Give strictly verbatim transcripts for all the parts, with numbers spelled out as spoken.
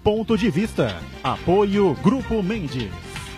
Ponto de Vista. Apoio Grupo Mendes.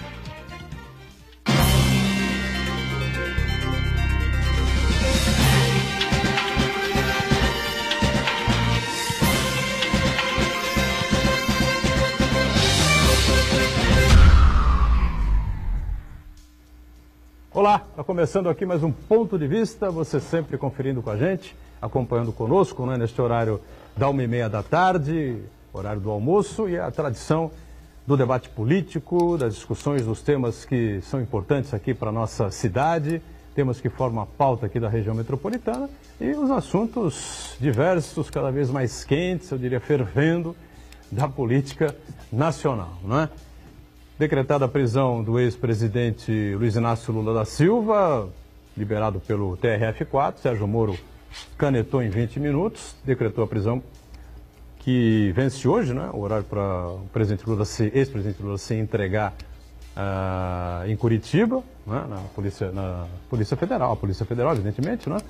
Olá, está começando aqui mais um Ponto de Vista, você sempre conferindo com a gente, acompanhando conosco, né, neste horário da uma e meia da tarde, horário do almoço, e a tradição do debate político, das discussões dos temas que são importantes aqui para a nossa cidade, temas que formam a pauta aqui da região metropolitana, e os assuntos diversos, cada vez mais quentes, eu diria fervendo, da política nacional, não é? Decretada a prisão do ex-presidente Luiz Inácio Lula da Silva, liberado pelo T R F quatro, Sérgio Moro canetou em vinte minutos, decretou a prisão que vence hoje, né? O horário para o presidente Lula se, ex-presidente Lula se entregar uh, em Curitiba, né? na, polícia, na Polícia Federal, a Polícia Federal, evidentemente, né?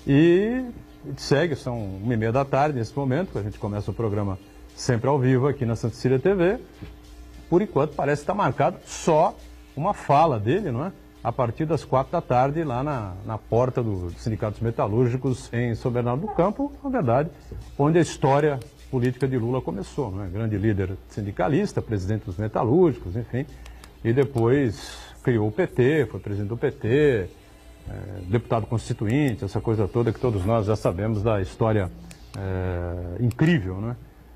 E segue, são uma e meia da tarde nesse momento, a gente começa o programa sempre ao vivo aqui na Santa Cecília T V. Por enquanto, parece estar marcado só uma fala dele, não é? A partir das quatro da tarde, lá na, na porta dos Sindicatos Metalúrgicos em São Bernardo do Campo, na verdade, onde a história política de Lula começou, não é? Grande líder sindicalista, presidente dos metalúrgicos, enfim, e depois criou o P T, foi presidente do P T, é, deputado constituinte, essa coisa toda que todos nós já sabemos da história é, incrível, né?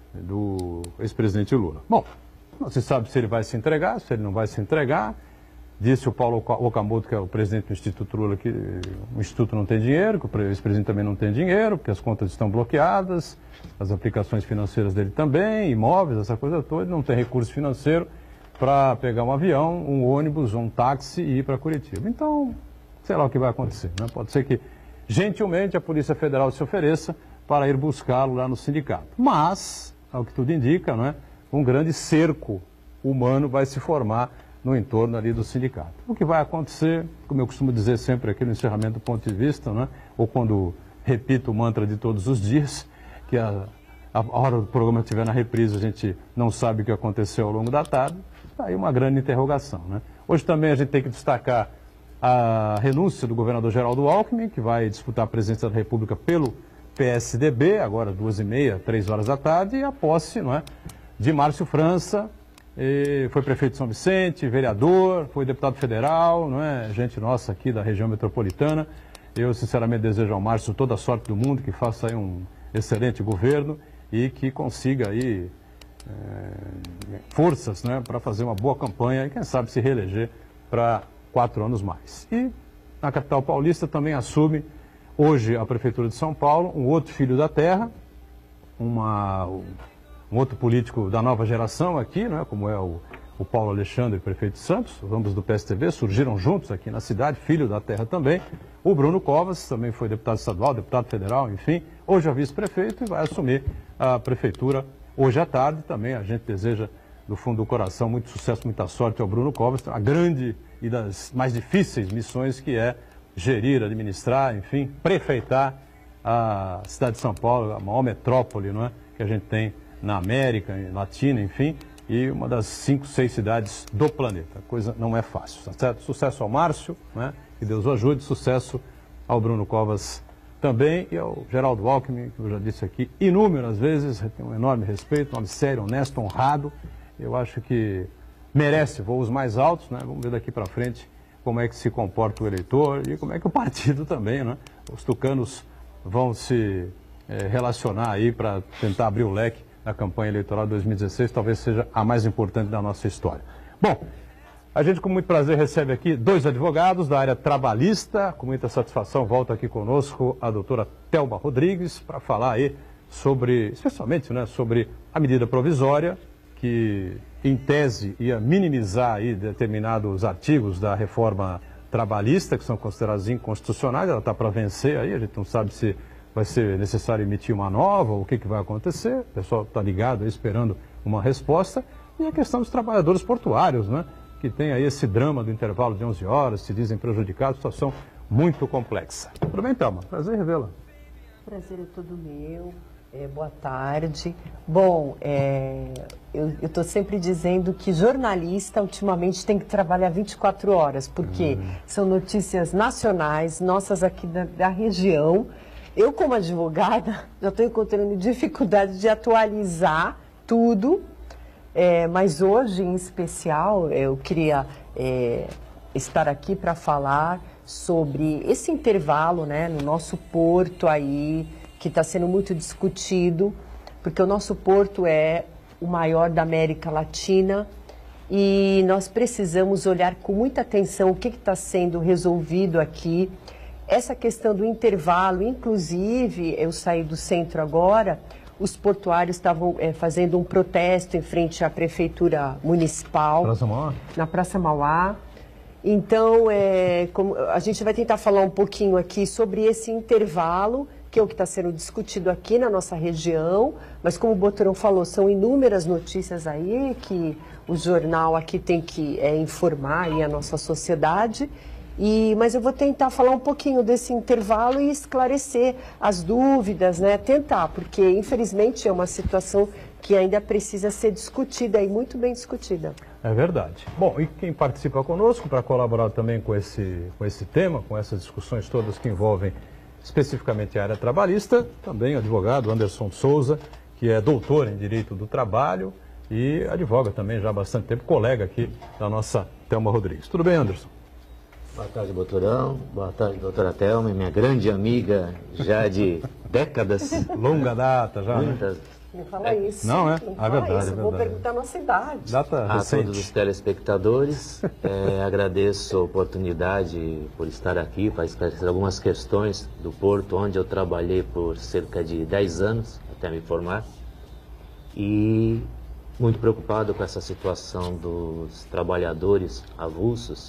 Do ex-presidente Lula. Bom, não se sabe se ele vai se entregar, se ele não vai se entregar. Disse o Paulo Okamoto, que é o presidente do Instituto Lula, que o Instituto não tem dinheiro, que o ex-presidente também não tem dinheiro, porque as contas estão bloqueadas, as aplicações financeiras dele também, imóveis, essa coisa toda, ele não tem recurso financeiro para pegar um avião, um ônibus, um táxi e ir para Curitiba. Então, sei lá o que vai acontecer, né? Pode ser que, gentilmente, a Polícia Federal se ofereça para ir buscá-lo lá no sindicato. Mas, ao que tudo indica, não é? Um grande cerco humano vai se formar no entorno ali do sindicato. O que vai acontecer, como eu costumo dizer sempre aqui no encerramento do Ponto de Vista, né? Ou quando repito o mantra de todos os dias, que a, a hora do programa estiver na reprise a gente não sabe o que aconteceu ao longo da tarde, está aí uma grande interrogação, né? Hoje também a gente tem que destacar a renúncia do governador Geraldo Alckmin, que vai disputar a presidência da República pelo P S D B, agora duas e meia, três horas da tarde, e a posse, não é? De Márcio França, foi prefeito de São Vicente, vereador, foi deputado federal, não é? Gente nossa aqui da região metropolitana. Eu, sinceramente, desejo ao Márcio toda a sorte do mundo, que faça aí um excelente governo e que consiga aí é, forças, né, para fazer uma boa campanha e, quem sabe, se reeleger para quatro anos mais. E na capital paulista também assume hoje a Prefeitura de São Paulo um outro filho da terra, uma... um outro político da nova geração aqui, né, como é o, o Paulo Alexandre, prefeito de Santos, ambos do P S D B, surgiram juntos aqui na cidade, filho da terra também. O Bruno Covas também foi deputado estadual, deputado federal, enfim, hoje é vice-prefeito e vai assumir a prefeitura hoje à tarde. Também a gente deseja, do fundo do coração, muito sucesso, muita sorte ao Bruno Covas, a grande e das mais difíceis missões que é gerir, administrar, enfim, prefeitar a cidade de São Paulo, a maior metrópole, não é, que a gente tem na América Latina, enfim, e uma das cinco, seis cidades do planeta. A coisa não é fácil, tá certo? Sucesso ao Márcio, né? Que Deus o ajude, sucesso ao Bruno Covas também e ao Geraldo Alckmin, que eu já disse aqui inúmeras vezes, tenho um enorme respeito, um homem sério, honesto, honrado. Eu acho que merece voos mais altos, né? Vamos ver daqui para frente como é que se comporta o eleitor e como é que o partido também, né? Os tucanos vão se é, relacionar aí para tentar abrir o leque da campanha eleitoral de dois mil e dezesseis, talvez seja a mais importante da nossa história. Bom, a gente com muito prazer recebe aqui dois advogados da área trabalhista, com muita satisfação volta aqui conosco a doutora Thelma Rodrigues para falar aí sobre, especialmente, né, sobre a medida provisória que, em tese, ia minimizar aí determinados artigos da reforma trabalhista que são considerados inconstitucionais. Ela está para vencer aí, a gente não sabe se vai ser necessário emitir uma nova, o que, que vai acontecer, o pessoal está ligado aí, esperando uma resposta. E a questão dos trabalhadores portuários, né, que tem aí esse drama do intervalo de onze horas, se dizem prejudicados, situação muito complexa. Tudo bem, Thelma? Prazer em revê-la. Prazer é todo meu. É, boa tarde. Bom, é, eu estou sempre dizendo que jornalista ultimamente tem que trabalhar vinte e quatro horas, porque hum. são notícias nacionais, nossas aqui da, da região. Eu, como advogada, já estou encontrando dificuldade de atualizar tudo, é, mas hoje, em especial, eu queria é, estar aqui para falar sobre esse intervalo, né, no nosso porto aí, que está sendo muito discutido, porque o nosso porto é o maior da América Latina e nós precisamos olhar com muita atenção o que está sendo resolvido aqui. Essa questão do intervalo, inclusive, eu saí do centro agora, os portuários estavam é, fazendo um protesto em frente à Prefeitura Municipal, Praça Mauá. na Praça Mauá. Então, é, como, a gente vai tentar falar um pouquinho aqui sobre esse intervalo, que é o que está sendo discutido aqui na nossa região, mas como o Boturão falou, são inúmeras notícias aí que o jornal aqui tem que é, informar aí a nossa sociedade, e, mas eu vou tentar falar um pouquinho desse intervalo e esclarecer as dúvidas, né? Tentar, porque infelizmente é uma situação que ainda precisa ser discutida e muito bem discutida. É verdade. Bom, e quem participa conosco para colaborar também com esse, com esse tema, com essas discussões todas que envolvem especificamente a área trabalhista, também o advogado Anderson Souza, que é doutor em Direito do Trabalho e advoga também já há bastante tempo, colega aqui da nossa Thelma Rodrigues. Tudo bem, Anderson? Boa tarde, Boturão. Boa tarde, doutora Thelma, minha grande amiga já de décadas. Longa data já, Muitas. né? Não fala isso. Não, é? Não É fala verdade, isso. é Eu vou verdade. perguntar a nossa idade. Data A recente. todos os telespectadores, é, agradeço a oportunidade por estar aqui para esclarecer algumas questões do Porto, onde eu trabalhei por cerca de dez anos, até me formar. E muito preocupado com essa situação dos trabalhadores avulsos,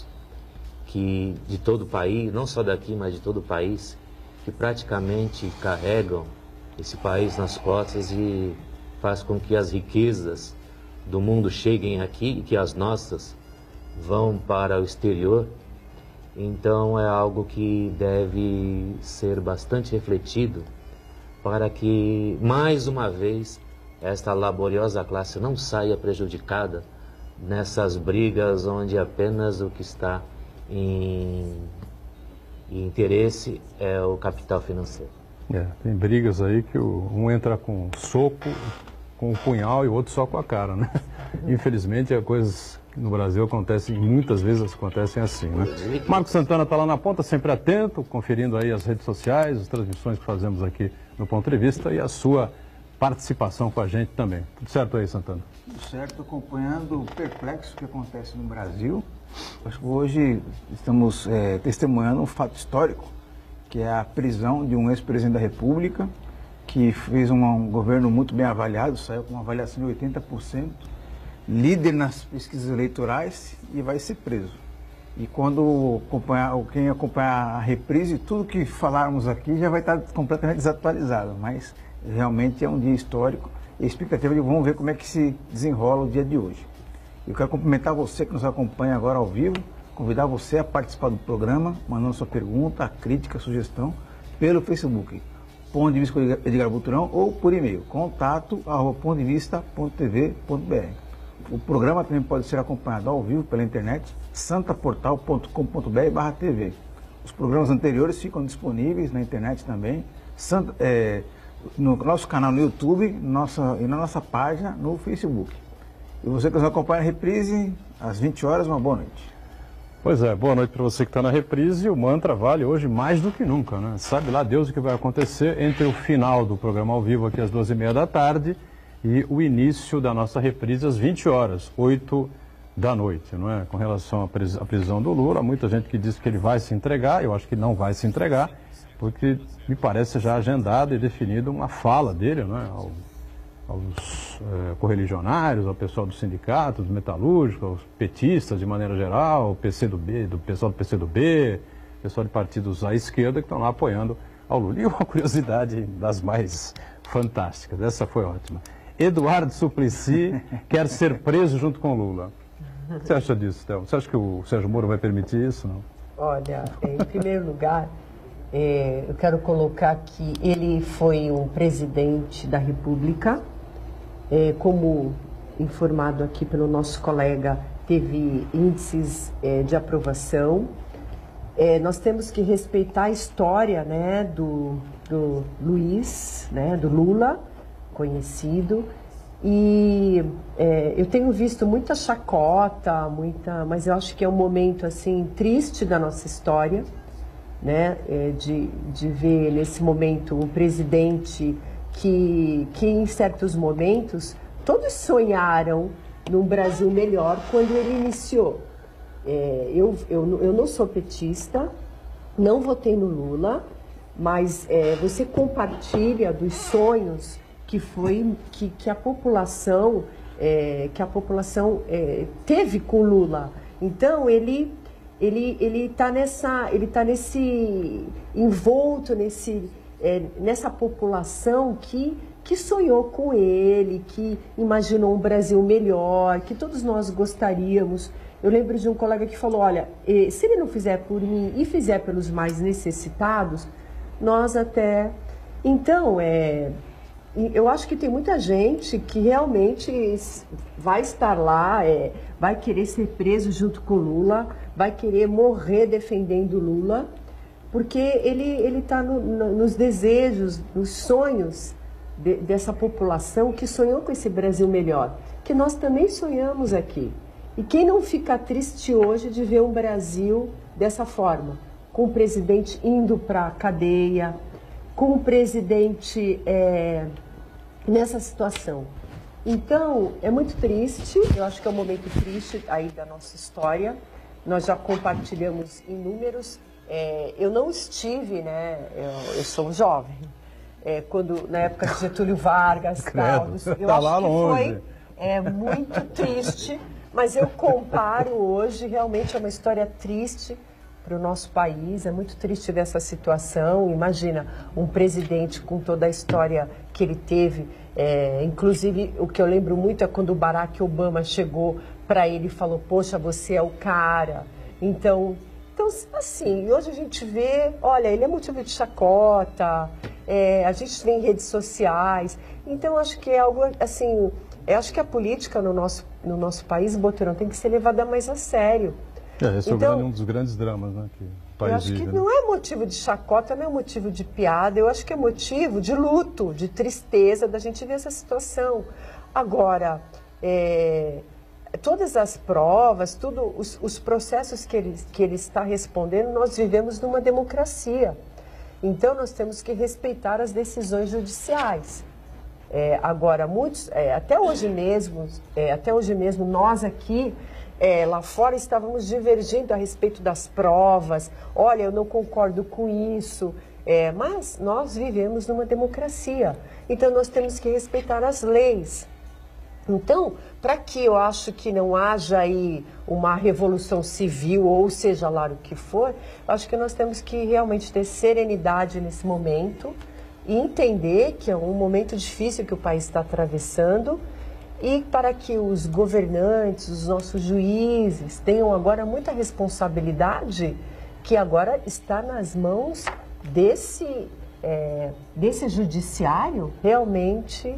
que de todo o país, não só daqui, mas de todo o país, que praticamente carregam esse país nas costas e faz com que as riquezas do mundo cheguem aqui e que as nossas vão para o exterior. Então é algo que deve ser bastante refletido para que, mais uma vez, esta laboriosa classe não saia prejudicada nessas brigas onde apenas o que está em, em interesse é o capital financeiro. É, tem brigas aí que o, um entra com soco, com o punhal e o outro só com a cara, né? Infelizmente, as coisas no Brasil acontecem, muitas vezes acontecem assim, né? Marcos Santana está lá na ponta, sempre atento, conferindo aí as redes sociais, as transmissões que fazemos aqui no Ponto de Vista e a sua participação com a gente também. Tudo certo aí, Santana? Tudo certo, acompanhando o perplexo que acontece no Brasil. Acho que hoje estamos é, testemunhando um fato histórico, que é a prisão de um ex-presidente da República, que fez um, um governo muito bem avaliado, saiu com uma avaliação de oitenta por cento, líder nas pesquisas eleitorais e vai ser preso. E quando acompanhar, quem acompanhar a reprise, tudo que falarmos aqui já vai estar completamente desatualizado, mas realmente é um dia histórico e a expectativa de vamos ver como é que se desenrola o dia de hoje. Eu quero cumprimentar você que nos acompanha agora ao vivo, convidar você a participar do programa, mandando sua pergunta, crítica, sugestão, pelo Facebook, Ponto de Vista com Edgar Boturão, ou por e-mail, contato arroba ponto de vista ponto tv ponto br. O programa também pode ser acompanhado ao vivo pela internet, santaportal ponto com ponto br barra tv. Os programas anteriores ficam disponíveis na internet também, Santa, é, no nosso canal no YouTube nossa, e na nossa página no Facebook. E você que nos acompanha a reprise, às vinte horas, uma boa noite. Pois é, boa noite para você que está na reprise. O mantra vale hoje mais do que nunca, né? Sabe lá Deus o que vai acontecer entre o final do programa ao vivo aqui às duas e meia da tarde e o início da nossa reprise às vinte horas, oito da noite, não é? Com relação à, pris à prisão do Lula, muita gente que diz que ele vai se entregar, eu acho que não vai se entregar, porque me parece já agendado e definido uma fala dele, não é? Ao, aos é, correligionários, ao pessoal do sindicato, dos metalúrgicos, aos petistas de maneira geral, o P C do B, do pessoal do P C do B, pessoal de partidos à esquerda que estão lá apoiando ao Lula. E uma curiosidade das mais fantásticas, essa foi ótima. Eduardo Suplicy quer ser preso junto com o Lula. O que você acha disso, Théo? Você acha que o Sérgio Moro vai permitir isso? Não? Olha, em primeiro lugar, É, eu quero colocar que ele foi um presidente da República, é, como informado aqui pelo nosso colega, teve índices é, de aprovação. É, nós temos que respeitar a história, né, do, do Luiz, né, do Lula, conhecido. E é, eu tenho visto muita chacota, muita, mas eu acho que é um momento assim triste da nossa história, né, é, de, de ver nesse momento um presidente que, que em certos momentos todos sonharam num Brasil melhor quando ele iniciou. É, eu, eu, eu não sou petista, não votei no Lula, mas é, você compartilha dos sonhos que foi que, que a população é, que a população é, teve com Lula. Então ele ele ele está nessa ele tá nesse envolto nesse é, nessa população que que sonhou com ele, que imaginou um Brasil melhor, que todos nós gostaríamos. Eu lembro de um colega que falou, olha, se ele não fizer por mim e fizer pelos mais necessitados, nós até... Então, é, eu acho que tem muita gente que realmente vai estar lá, é, vai querer ser preso junto com Lula, vai querer morrer defendendo Lula, porque ele está no, no, nos desejos, nos sonhos de, dessa população que sonhou com esse Brasil melhor, que nós também sonhamos aqui. E quem não fica triste hoje de ver um Brasil dessa forma, com o presidente indo para a cadeia, com o presidente é, nessa situação. Então, é muito triste, eu acho que é um momento triste aí da nossa história. Nós já compartilhamos inúmeros. É, eu não estive, né? Eu, eu sou um jovem. É, quando, na época de Getúlio Vargas, tal, eu tá acho lá que longe. foi é, muito triste. Mas eu comparo hoje, realmente é uma história triste para o nosso país, é muito triste ver essa situação. Imagina um presidente com toda a história que ele teve, é, inclusive o que eu lembro muito é quando o Barack Obama chegou para ele e falou, poxa, você é o cara. Então, então assim, hoje a gente vê, olha, ele é motivo de chacota, é, a gente vê em redes sociais, então acho que é algo assim... Eu acho que a política no nosso, no nosso país, Boturão, tem que ser levada mais a sério. É, esse então, é um dos grandes dramas, né, que o país eu acho vive, que né? não é motivo de chacota, não é motivo de piada, eu acho que é motivo de luto, de tristeza da gente ver essa situação. Agora, é, todas as provas, tudo, os, os processos que ele, que ele está respondendo, nós vivemos numa democracia. Então, nós temos que respeitar as decisões judiciais. É, agora, muitos, é, até hoje mesmo, é, até hoje mesmo, nós aqui, é, lá fora, estávamos divergindo a respeito das provas. Olha, eu não concordo com isso, é, mas nós vivemos numa democracia, então nós temos que respeitar as leis. Então, para que eu acho que não haja aí uma revolução civil, ou seja lá o que for, acho que nós temos que realmente ter serenidade nesse momento, e entender que é um momento difícil que o país está atravessando e para que os governantes, os nossos juízes tenham agora muita responsabilidade que agora está nas mãos desse, é, desse judiciário realmente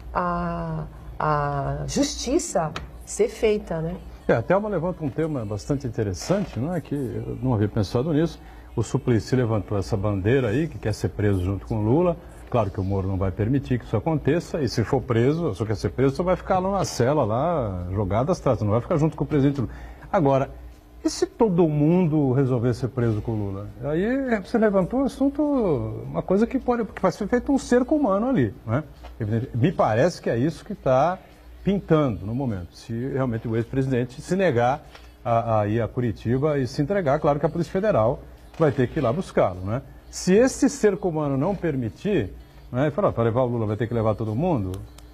a, a justiça ser feita, né? É, a Thelma levanta um tema bastante interessante, não é, que eu não havia pensado nisso. O Suplicy levantou essa bandeira aí, que quer ser preso junto com o Lula. Claro que o Moro não vai permitir que isso aconteça, e se for preso, se quer ser preso, só vai ficar lá na cela, lá, jogado às traças, não vai ficar junto com o presidente Lula. Agora, e se todo mundo resolver ser preso com o Lula? Aí você levantou um assunto, uma coisa que, pode, que vai ser feito um cerco humano ali, né? Me parece que é isso que está pintando no momento, se realmente o ex-presidente se negar a, a ir a Curitiba e se entregar. Claro que a Polícia Federal vai ter que ir lá buscá-lo, né? Se esse cerco humano não permitir, né, para levar o Lula vai ter que levar todo mundo,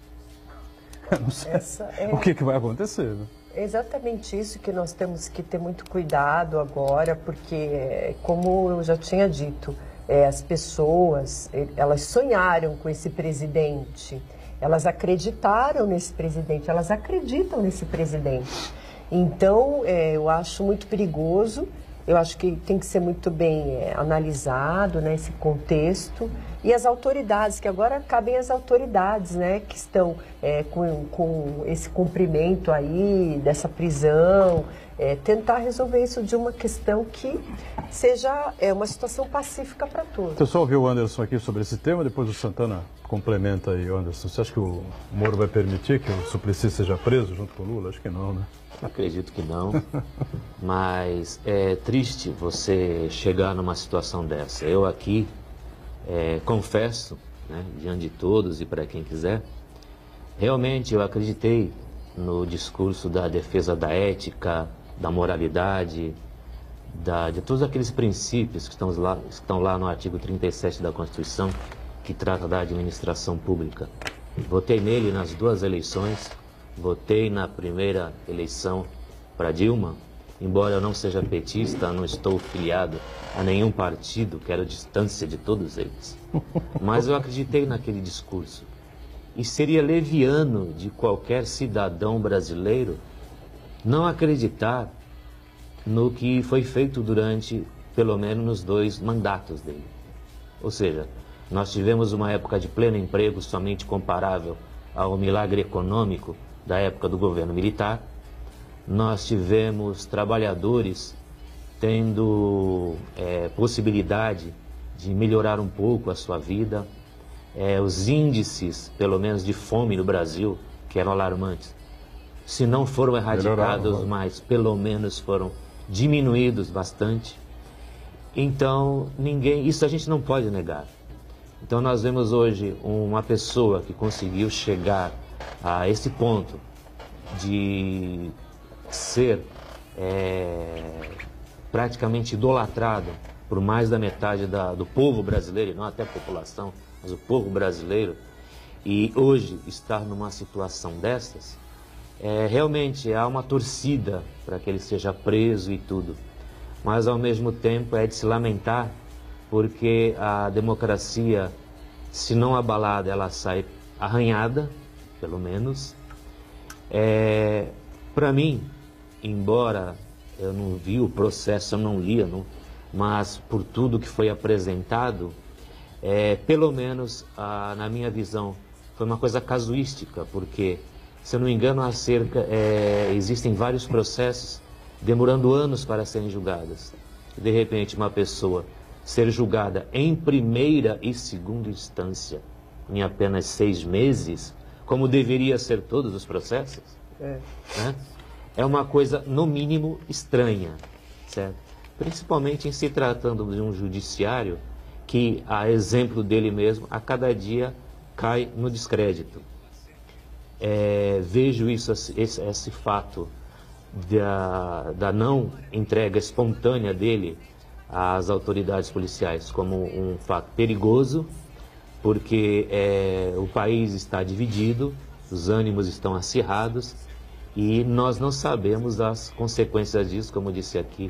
não sei é... o que, que vai acontecer. Né? É exatamente isso que nós temos que ter muito cuidado agora, porque, como eu já tinha dito, é, as pessoas, elas sonharam com esse presidente, elas acreditaram nesse presidente, elas acreditam nesse presidente. Então, é, eu acho muito perigoso Eu acho que tem que ser muito bem é, analisado, né, esse contexto. E as autoridades, que agora cabem às autoridades, né, que estão é, com, com esse cumprimento aí dessa prisão, é, tentar resolver isso de uma questão que seja é, uma situação pacífica para todos. Eu só ouvi o Anderson aqui sobre esse tema, depois o Santana complementa aí, Anderson. Você acha que o Moro vai permitir que o Suplicy seja preso junto com o Lula? Acho que não, né? Acredito que não, mas é triste você chegar numa situação dessa. Eu aqui é, confesso, né, diante de todos e para quem quiser, realmente eu acreditei no discurso da defesa da ética, da moralidade, da, de todos aqueles princípios que estão lá, estão lá no artigo trinta e sete da Constituição, que trata da administração pública. Votei nele nas duas eleições. Votei na primeira eleição para Dilma, embora eu não seja petista, não estou filiado a nenhum partido, quero distância de todos eles. Mas eu acreditei naquele discurso. E seria leviano de qualquer cidadão brasileiro não acreditar no que foi feito durante, pelo menos, nos dois mandatos dele. Ou seja, nós tivemos uma época de pleno emprego somente comparável ao milagre econômico da época do governo militar. Nós tivemos trabalhadores tendo é, possibilidade de melhorar um pouco a sua vida. É, os índices, pelo menos de fome no Brasil, que eram alarmantes, se não foram erradicados, mas pelo menos foram diminuídos bastante. Então, ninguém, isso a gente não pode negar. Então nós vemos hoje uma pessoa que conseguiu chegar a esse ponto de ser é, praticamente idolatrado por mais da metade da, do povo brasileiro, e não até a população, mas o povo brasileiro, e hoje estar numa situação dessas, é, realmente há uma torcida para que ele seja preso e tudo, mas ao mesmo tempo é de se lamentar, porque a democracia, se não abalada, ela sai arranhada, pelo menos. É, para mim, embora eu não vi o processo, eu não li, não, mas por tudo que foi apresentado, é, pelo menos a, na minha visão, foi uma coisa casuística, porque, se eu não me engano, há cerca, é, existem vários processos demorando anos para serem julgados. De repente, uma pessoa ser julgada em primeira e segunda instância em apenas seis meses, como deveria ser todos os processos, é, né? É uma coisa, no mínimo, estranha, certo? Principalmente em se tratando de um judiciário que, a exemplo dele mesmo, a cada dia cai no descrédito. É, vejo isso, esse, esse fato da, da não entrega espontânea dele às autoridades policiais como um fato perigoso, porque é, o país está dividido, os ânimos estão acirrados e nós não sabemos as consequências disso, como disse aqui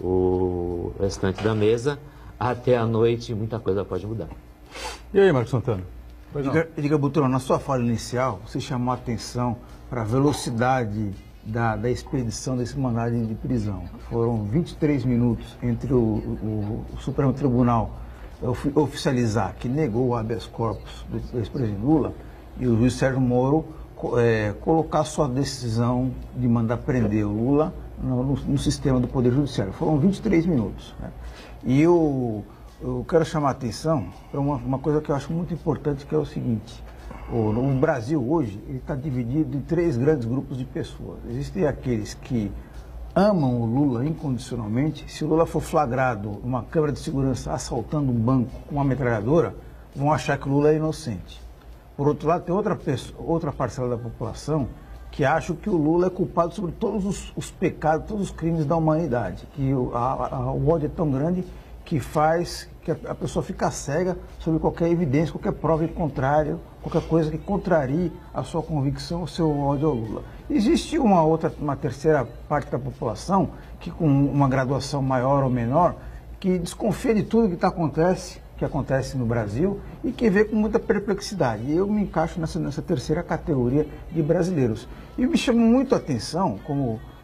o restante da mesa. Até a noite muita coisa pode mudar. E aí, Marcos Santana? Diga, diga Butrão, na sua fala inicial, você chamou a atenção para a velocidade da, da expedição desse mandado de prisão. Foram vinte e três minutos entre o, o, o Supremo Tribunal oficializar que negou o habeas corpus do ex-presidente Lula e o juiz Sérgio Moro é, colocar sua decisão de mandar prender o Lula no, no, no sistema do Poder Judiciário. Foram vinte e três minutos. Né? E eu, eu quero chamar a atenção para uma, uma coisa que eu acho muito importante, que é o seguinte: o, no Brasil hoje está dividido em três grandes grupos de pessoas. Existem aqueles que amam o Lula incondicionalmente. Se o Lula for flagrado numa câmara de segurança assaltando um banco com uma metralhadora, vão achar que o Lula é inocente. Por outro lado, tem outra, pessoa, outra parcela da população que acha que o Lula é culpado sobre todos os, os pecados, todos os crimes da humanidade, que o, a, a, o ódio é tão grande que faz que a, a pessoa fica cega sobre qualquer evidência, qualquer prova em contrário, qualquer coisa que contrarie a sua convicção, o seu ódio ao Lula. Existe uma outra, uma terceira parte da população que, com uma graduação maior ou menor, que desconfia de tudo que tá, acontece, que acontece no Brasil e que vê com muita perplexidade. E eu me encaixo nessa, nessa terceira categoria de brasileiros. E me chama muito a atenção, como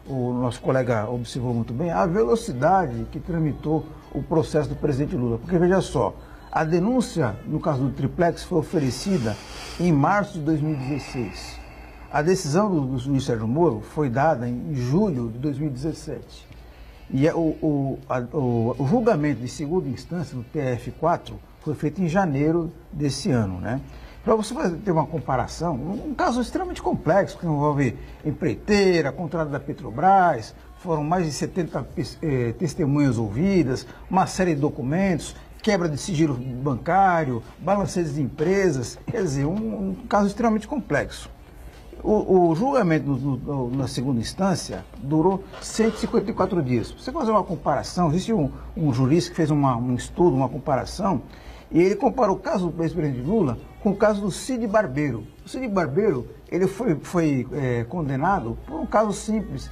o nosso colega observou muito bem, a velocidade que tramitou o processo do presidente Lula. Porque, veja só, a denúncia, no caso do triplex, foi oferecida em março de dois mil e dezesseis. A decisão do, do juiz Sérgio Moro foi dada em julho de dois mil e dezessete. E o, o, a, o, o julgamento de segunda instância, do T F quatro, foi feito em janeiro desse ano, né? Para você ter uma comparação, um caso extremamente complexo, que envolve empreiteira, contrato da Petrobras, foram mais de setenta eh, testemunhas ouvidas, uma série de documentos, quebra de sigilo bancário, balanceios de empresas, quer dizer, um, um caso extremamente complexo. O, o julgamento no, no, na segunda instância durou cento e cinquenta e quatro dias. Você fazer uma comparação, existe um, um jurista que fez uma, um estudo, uma comparação, e ele comparou o caso do ex-presidente Lula com o caso do Cid Barbeiro. O Cid Barbeiro, ele foi, foi é, condenado por um caso simples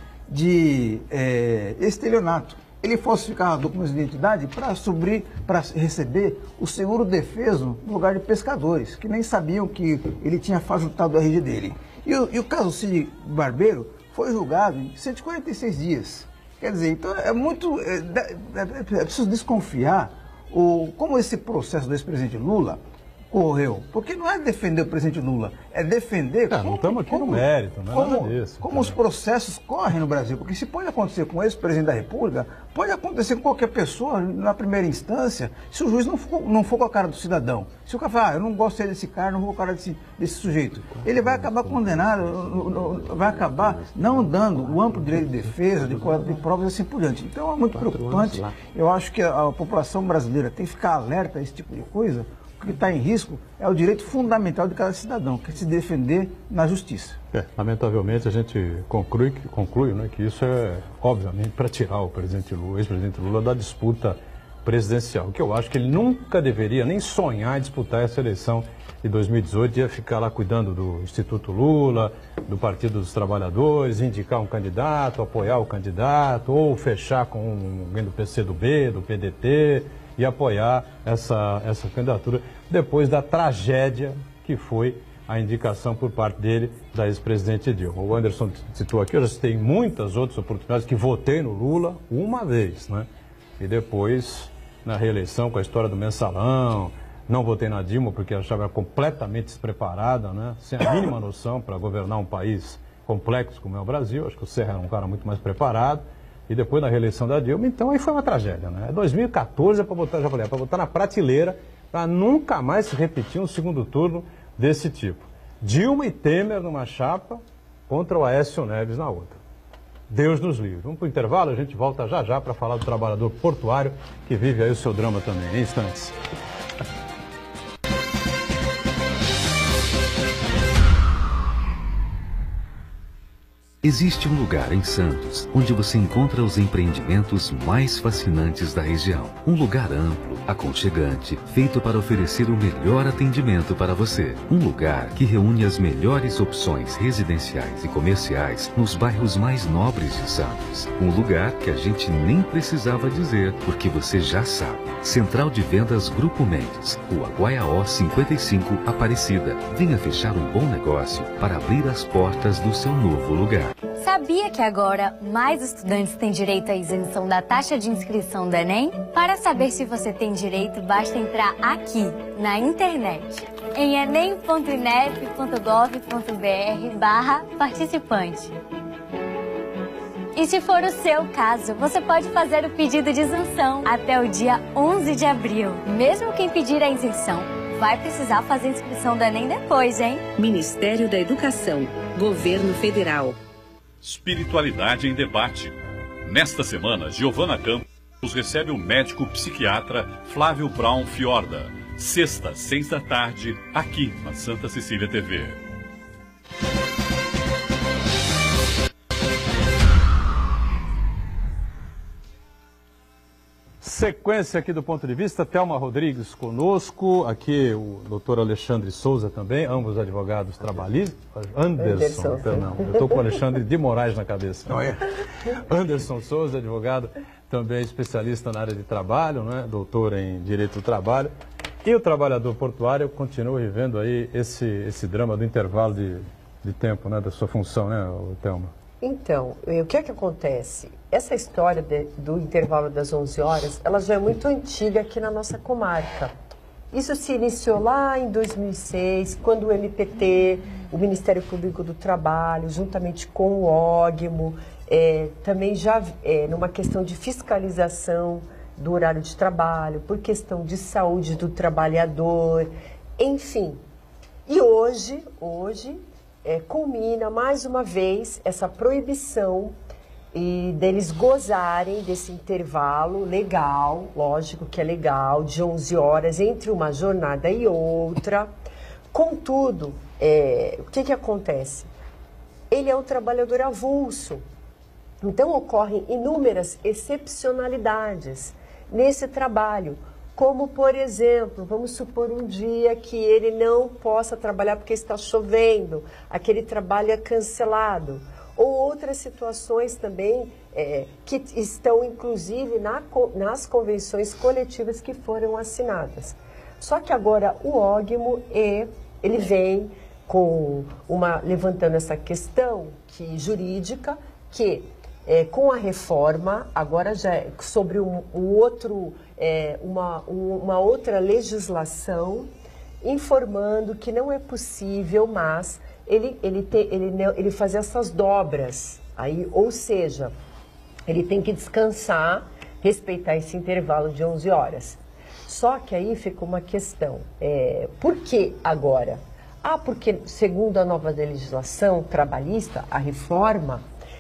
de é, estelionato. Ele falsificava documentos de identidade para subir, para receber o seguro defeso no lugar de pescadores, que nem sabiam que ele tinha facultado o R G dele. E o, e o caso do Cid Barbeiro foi julgado em cento e quarenta e seis dias. Quer dizer, então é muito... É, é, é preciso desconfiar o, como esse processo do ex-presidente Lula ocorreu. Porque não é defender o presidente Lula, é defender... É, não estamos aqui como, no mérito, não é como, nada disso. Como os processos correm no Brasil. Porque se pode acontecer com o ex-presidente da República, pode acontecer com qualquer pessoa na primeira instância, se o juiz não for, não for com a cara do cidadão. Se o cara falar, ah, eu não gosto desse cara, não vou com a cara desse, desse sujeito, ele vai acabar condenado, vai acabar não dando o amplo direito de defesa, de, de provas e assim por diante. Então é muito preocupante. Eu acho que a, a população brasileira tem que ficar alerta a esse tipo de coisa. O que está em risco é o direito fundamental de cada cidadão, que é se defender na justiça. É, lamentavelmente a gente conclui, conclui né, que isso é, obviamente, para tirar o presidente Lula, o ex-presidente Lula da disputa presidencial, que eu acho que ele nunca deveria nem sonhar em disputar essa eleição de dois mil e dezoito, ia ficar lá cuidando do Instituto Lula, do Partido dos Trabalhadores, indicar um candidato, apoiar o candidato, ou fechar com alguém do P C do B, do P D T, e apoiar essa, essa candidatura depois da tragédia que foi a indicação por parte dele da ex-presidente Dilma. O Anderson citou aqui, eu já citei muitas outras oportunidades que votei no Lula uma vez, né? E depois, na reeleição, com a história do mensalão, não votei na Dilma porque achava completamente despreparada, né? Sem a mínima noção para governar um país complexo como é o Brasil. Acho que o Serra era um cara muito mais preparado. E depois da reeleição da Dilma, então aí foi uma tragédia, né? dois mil e quatorze é para botar, já falei, é para botar na prateleira, para nunca mais se repetir um segundo turno desse tipo. Dilma e Temer numa chapa contra o Aécio Neves na outra. Deus nos livre. Vamos para o intervalo, a gente volta já já para falar do trabalhador portuário que vive aí o seu drama também, em instantes. Existe um lugar em Santos onde você encontra os empreendimentos mais fascinantes da região. Um lugar amplo, aconchegante, feito para oferecer o melhor atendimento para você. Um lugar que reúne as melhores opções residenciais e comerciais nos bairros mais nobres de Santos. Um lugar que a gente nem precisava dizer, porque você já sabe. Central de Vendas Grupo Mendes, Rua Guaiaó cinquenta e cinco, Aparecida. Venha fechar um bom negócio para abrir as portas do seu novo lugar. Sabia que agora mais estudantes têm direito à isenção da taxa de inscrição do Enem? Para saber se você tem direito, basta entrar aqui, na internet, em enem ponto inep ponto gov ponto br barra participante. E se for o seu caso, você pode fazer o pedido de isenção até o dia onze de abril. Mesmo quem pedir a isenção, vai precisar fazer inscrição do Enem depois, hein? Ministério da Educação, Governo Federal. Espiritualidade em Debate. Nesta semana, Giovana Campos recebe o médico psiquiatra Flávio Brown Fiorda. Sexta, seis da tarde, aqui na Santa Cecília T V. Sequência aqui do ponto de vista, Thelma Rodrigues conosco, aqui o doutor Alexandre Souza também, ambos advogados trabalhistas. Anderson, Anderson. Perdão, eu estou com o Alexandre de Moraes na cabeça. Não é? Anderson Souza, advogado, também especialista na área de trabalho, né? Doutor em Direito do Trabalho. E o trabalhador portuário continua vivendo aí esse, esse drama do intervalo de, de tempo, né? Da sua função, né, Thelma? Então, o que é que acontece? Essa história de, do intervalo das onze horas, ela já é muito antiga aqui na nossa comarca. Isso se iniciou lá em dois mil e seis, quando o M P T, o Ministério Público do Trabalho, juntamente com o ógmo, é, também já é, numa questão de fiscalização do horário de trabalho, por questão de saúde do trabalhador, enfim. E hoje, hoje é, culmina mais uma vez essa proibição e deles gozarem desse intervalo legal, lógico que é legal, de onze horas entre uma jornada e outra. Contudo, é, o que que acontece? Ele é um trabalhador avulso, então ocorrem inúmeras excepcionalidades nesse trabalho, como, por exemplo, vamos supor um dia que ele não possa trabalhar porque está chovendo, aquele trabalho é cancelado. Ou outras situações também é, que estão, inclusive, na, nas convenções coletivas que foram assinadas. Só que agora o ógmo, é, ele vem com uma, levantando essa questão que, jurídica, que é, com a reforma, agora já é sobre um, um outro, é, uma, um, uma outra legislação, informando que não é possível, mas ele, ele, te, ele, ele fazer essas dobras, aí, ou seja, ele tem que descansar, respeitar esse intervalo de onze horas. Só que aí fica uma questão, é, por que agora? Ah, porque segundo a nova legislação trabalhista, a reforma,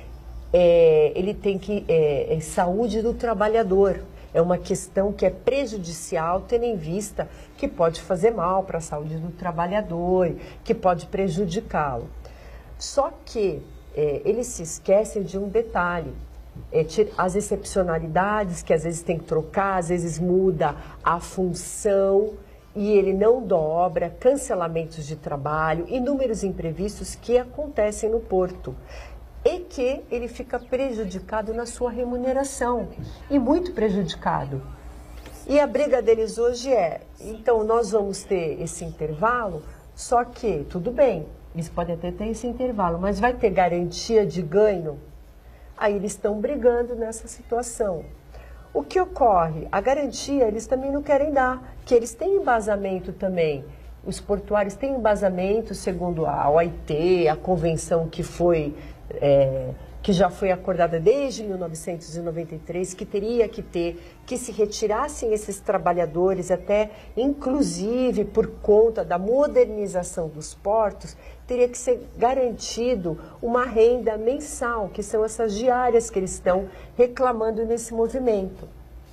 é, ele tem que, é, é saúde do trabalhador. É uma questão que é prejudicial, tendo em vista que pode fazer mal para a saúde do trabalhador, que pode prejudicá-lo. Só que é, eles se esquecem de um detalhe. É, as excepcionalidades, que às vezes tem que trocar, às vezes muda a função e ele não dobra, cancelamentos de trabalho, inúmeros imprevistos que acontecem no porto. E que ele fica prejudicado na sua remuneração, e muito prejudicado. E a briga deles hoje é, então nós vamos ter esse intervalo, só que, tudo bem, eles podem até ter esse intervalo, mas vai ter garantia de ganho? Aí eles estão brigando nessa situação. O que ocorre? A garantia eles também não querem dar, que eles têm embasamento também. Os portuários têm embasamento, segundo a O I T, a convenção que foi... É, que já foi acordada desde mil novecentos e noventa e três, que teria que ter, que se retirassem esses trabalhadores, até inclusive por conta da modernização dos portos, teria que ser garantido uma renda mensal, que são essas diárias que eles estão reclamando nesse movimento.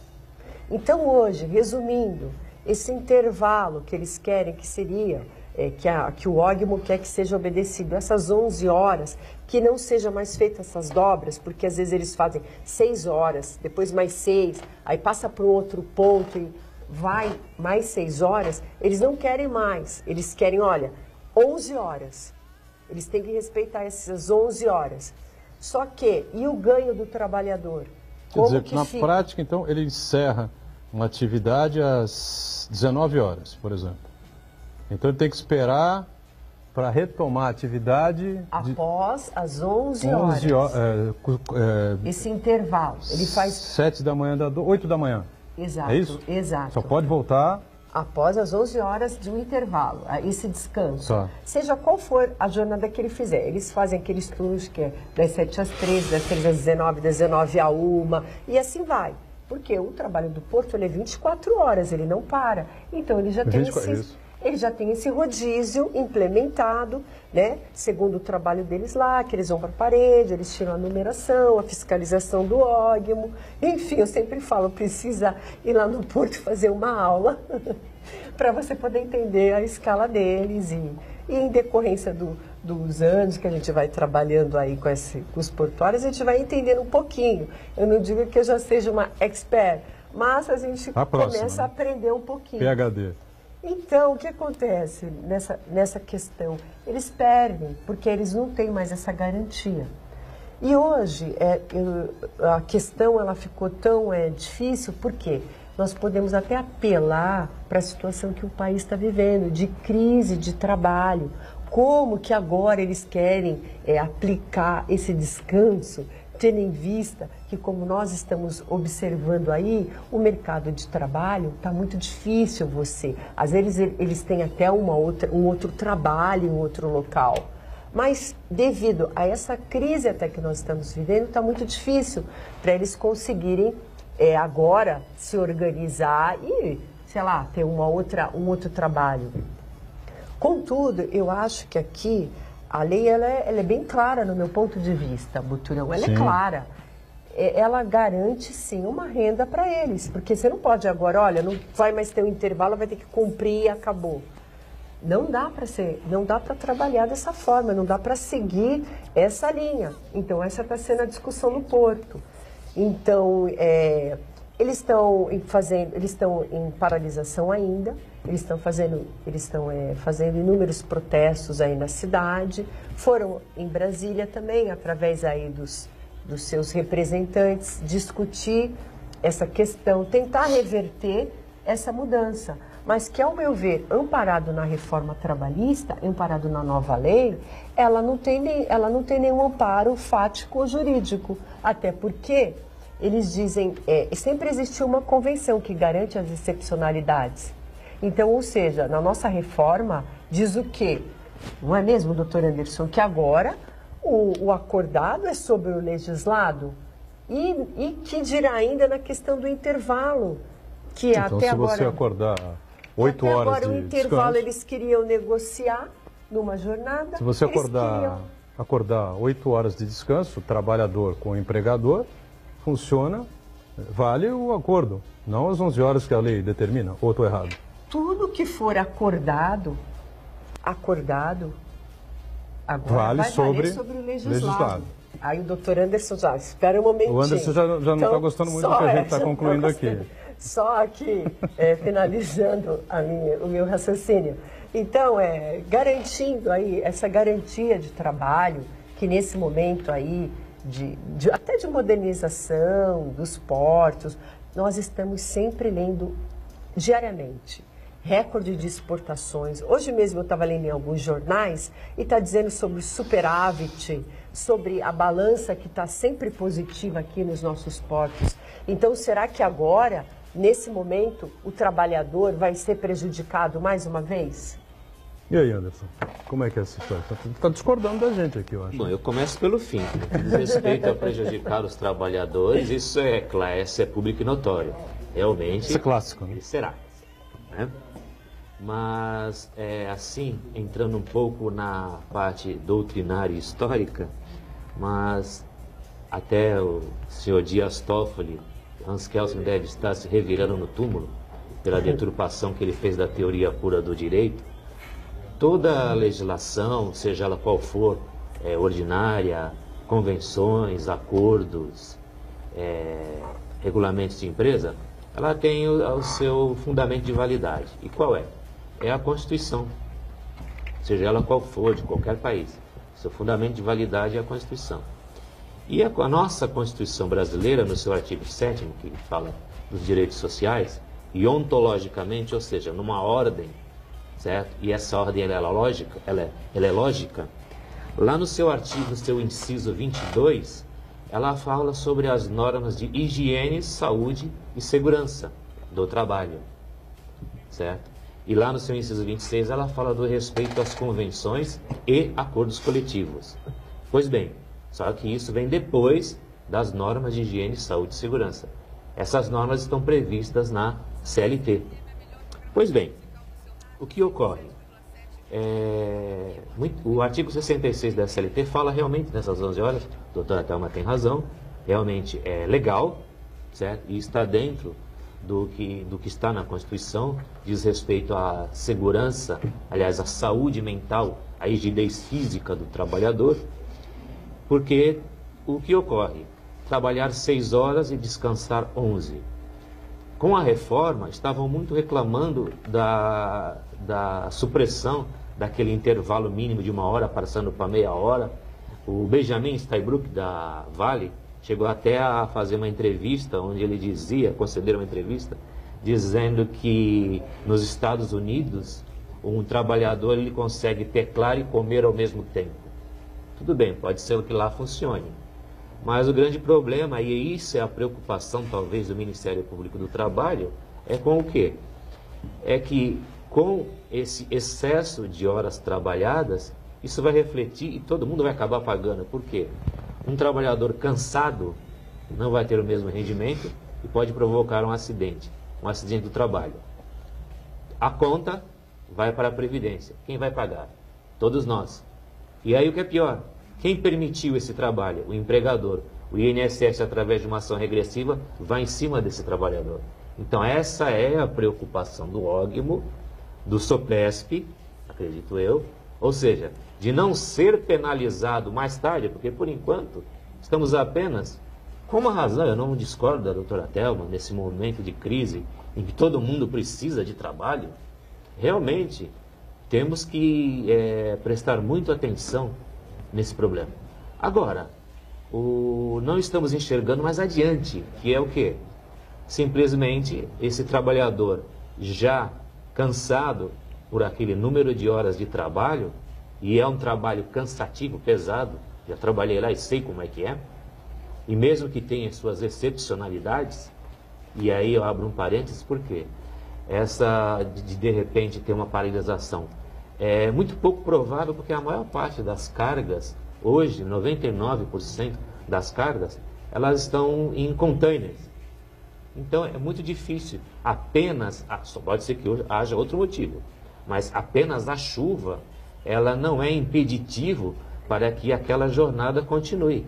Então hoje, resumindo, esse intervalo que eles querem que seria... É, que, a, que o ógmo quer que seja obedecido, essas onze horas, que não seja mais feitas essas dobras, porque às vezes eles fazem seis horas, depois mais seis, aí passa para um outro ponto e vai mais seis horas, eles não querem mais, eles querem, olha, onze horas, eles têm que respeitar essas onze horas. Só que, e o ganho do trabalhador? Quer Como dizer, que na fica? prática, então, ele encerra uma atividade às dezenove horas, por exemplo. Então ele tem que esperar para retomar a atividade após de as onze horas. onze horas é, é, Esse intervalo, ele faz sete da manhã, da oito da manhã. Exato, é isso? Exato. Só pode voltar após as onze horas de um intervalo, esse descanso. Tá. Seja qual for a jornada que ele fizer. Eles fazem aqueles turnos que é das sete às treze, das treze às dezenove, das dezenove à uma, e assim vai. Porque o trabalho do porto ele é vinte e quatro horas, ele não para. Então ele já tem esse... Isso. Ele já tem esse rodízio implementado, né? Segundo o trabalho deles lá, que eles vão para a parede, eles tiram a numeração, a fiscalização do ógmo. Enfim, eu sempre falo, precisa ir lá no porto fazer uma aula para você poder entender a escala deles. E, e em decorrência do, dos anos que a gente vai trabalhando aí com, esse, com os portuários, a gente vai entendendo um pouquinho. Eu não digo que eu já seja uma expert, mas a gente a próxima, começa né? a aprender um pouquinho. P H D. Então, o que acontece nessa, nessa questão? Eles perdem, porque eles não têm mais essa garantia. E hoje, é, eu, a questão ela ficou tão é, difícil, porque nós podemos até apelar para a situação que o país está vivendo, de crise de trabalho. como que agora eles querem é, aplicar esse descanso, tendo em vista que, como nós estamos observando aí, o mercado de trabalho está muito difícil você. Às vezes eles têm até uma outra, um outro trabalho em um outro local. Mas, devido a essa crise até que nós estamos vivendo, está muito difícil para eles conseguirem é, agora se organizar e, sei lá, ter uma outra, um outro trabalho. Contudo, eu acho que aqui a lei ela é, ela é bem clara no meu ponto de vista, Buturão. Ela sim. é clara. É, ela garante, sim, uma renda para eles. Porque você não pode agora, olha, não vai mais ter um intervalo, vai ter que cumprir e acabou. Não dá para ser, não dá para trabalhar dessa forma, não dá para seguir essa linha. Então, essa está sendo a discussão no Porto. Então, é, eles estão fazendo, eles estão em paralisação ainda. Eles estão fazendo, eles estão é, fazendo inúmeros protestos aí na cidade. Foram em Brasília também, através aí dos, dos seus representantes, discutir essa questão, tentar reverter essa mudança. Mas que, ao meu ver, amparado na reforma trabalhista, amparado na nova lei, ela não tem, nem, ela não tem nenhum amparo fático ou jurídico. Até porque eles dizem, é, sempre existiu uma convenção que garante as excepcionalidades. Então, ou seja, na nossa reforma diz o quê? Não é mesmo, doutor Anderson? Que agora o, o acordado é sobre o legislado? E, e que dirá ainda na questão do intervalo? Que então, até se agora, você acordar oito horas agora, de o intervalo descanso, eles queriam negociar numa jornada. Se você acordar queriam... acordar oito horas de descanso, o trabalhador com o empregador, funciona, vale o acordo, não as onze horas que a lei determina, ou estou errado? Tudo que for acordado, acordado, agora vale vai sobre, valer sobre o legislado. legislado. Aí o doutor Anderson já, espera um momentinho. O Anderson já, já não está então, gostando muito do que a gente está concluindo aqui. Só aqui, é, finalizando a minha, o meu raciocínio. Então, é, garantindo aí essa garantia de trabalho, que nesse momento aí, de, de, até de modernização dos portos, nós estamos sempre lendo diariamente. Recorde de exportações. Hoje mesmo eu estava lendo em alguns jornais e está dizendo sobre o superávit, sobre a balança que está sempre positiva aqui nos nossos portos. Então, será que agora, nesse momento, o trabalhador vai ser prejudicado mais uma vez? E aí, Anderson, como é que é essa história? Está discordando da gente aqui, eu acho. Bom, eu começo pelo fim. Diz respeito a prejudicar os trabalhadores, isso é, isso é público e notório. Realmente, isso é clássico, né? Será. Né? Mas, é, assim, entrando um pouco na parte doutrinária e histórica, mas até o senhor Dias Toffoli, Hans Kelsen deve estar se revirando no túmulo pela deturpação que ele fez da teoria pura do direito. Toda a legislação, seja ela qual for, é, ordinária, convenções, acordos, é, regulamentos de empresa, ela tem o, o seu fundamento de validade. E qual é? É a Constituição, seja ela qual for, de qualquer país. Seu fundamento de validade é a Constituição. E a, a nossa Constituição brasileira, no seu artigo sétimo, que fala dos direitos sociais, e ontologicamente, ou seja, numa ordem, certo? E essa ordem ela é lógica, ela é, ela é lógica. Lá no seu artigo, no seu inciso vinte e dois, ela fala sobre as normas de higiene, saúde e segurança do trabalho, certo? E lá no seu inciso vinte e seis, ela fala do respeito às convenções e acordos coletivos. Pois bem, só que isso vem depois das normas de higiene, saúde e segurança. Essas normas estão previstas na C L T. Pois bem, o que ocorre? É, muito, o artigo sessenta e seis da C L T fala realmente nessas onze horas, a doutora Thelma tem razão, realmente é legal, certo? E está dentro do que, do que está na Constituição, diz respeito à segurança, aliás, à saúde mental, à rigidez física do trabalhador, porque o que ocorre? Trabalhar seis horas e descansar onze. Com a reforma, estavam muito reclamando da, da supressão daquele intervalo mínimo de uma hora, passando para meia hora. O Benjamin Steinbrück, da Vale, chegou até a fazer uma entrevista, onde ele dizia, conceder uma entrevista, dizendo que nos Estados Unidos um trabalhador ele consegue teclar e comer ao mesmo tempo. Tudo bem, pode ser o que lá funcione. Mas o grande problema, e isso é a preocupação talvez do Ministério Público do Trabalho, é com o quê? É que com esse excesso de horas trabalhadas, isso vai refletir e todo mundo vai acabar pagando. Por quê? Um trabalhador cansado não vai ter o mesmo rendimento e pode provocar um acidente, um acidente do trabalho. A conta vai para a Previdência. Quem vai pagar? Todos nós. E aí o que é pior? Quem permitiu esse trabalho? O empregador. O I N S S, através de uma ação regressiva, vai em cima desse trabalhador. Então essa é a preocupação do OGMO, do SOPESP, acredito eu, ou seja, de não ser penalizado mais tarde, porque por enquanto estamos apenas, com uma razão, eu não discordo da doutora Thelma, nesse momento de crise em que todo mundo precisa de trabalho, realmente temos que é, prestar muito atenção nesse problema. Agora, o, não estamos enxergando mais adiante, que é o quê? Simplesmente esse trabalhador já cansado por aquele número de horas de trabalho, e é um trabalho cansativo, pesado, já trabalhei lá e sei como é que é, e mesmo que tenha suas excepcionalidades, e aí eu abro um parênteses, por quê? Essa de de repente ter uma paralisação é muito pouco provável, porque a maior parte das cargas, hoje, noventa e nove por cento das cargas, elas estão em containers. Então é muito difícil, apenas, só pode ser que hoje haja outro motivo, mas apenas a chuva, ela não é impeditivo para que aquela jornada continue.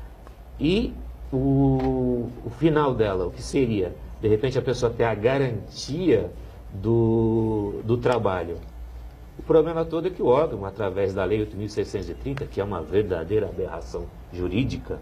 E o, o final dela, o que seria? De repente a pessoa ter a garantia do, do trabalho. O problema todo é que o órgão, através da Lei oito mil seiscentos e trinta, que é uma verdadeira aberração jurídica,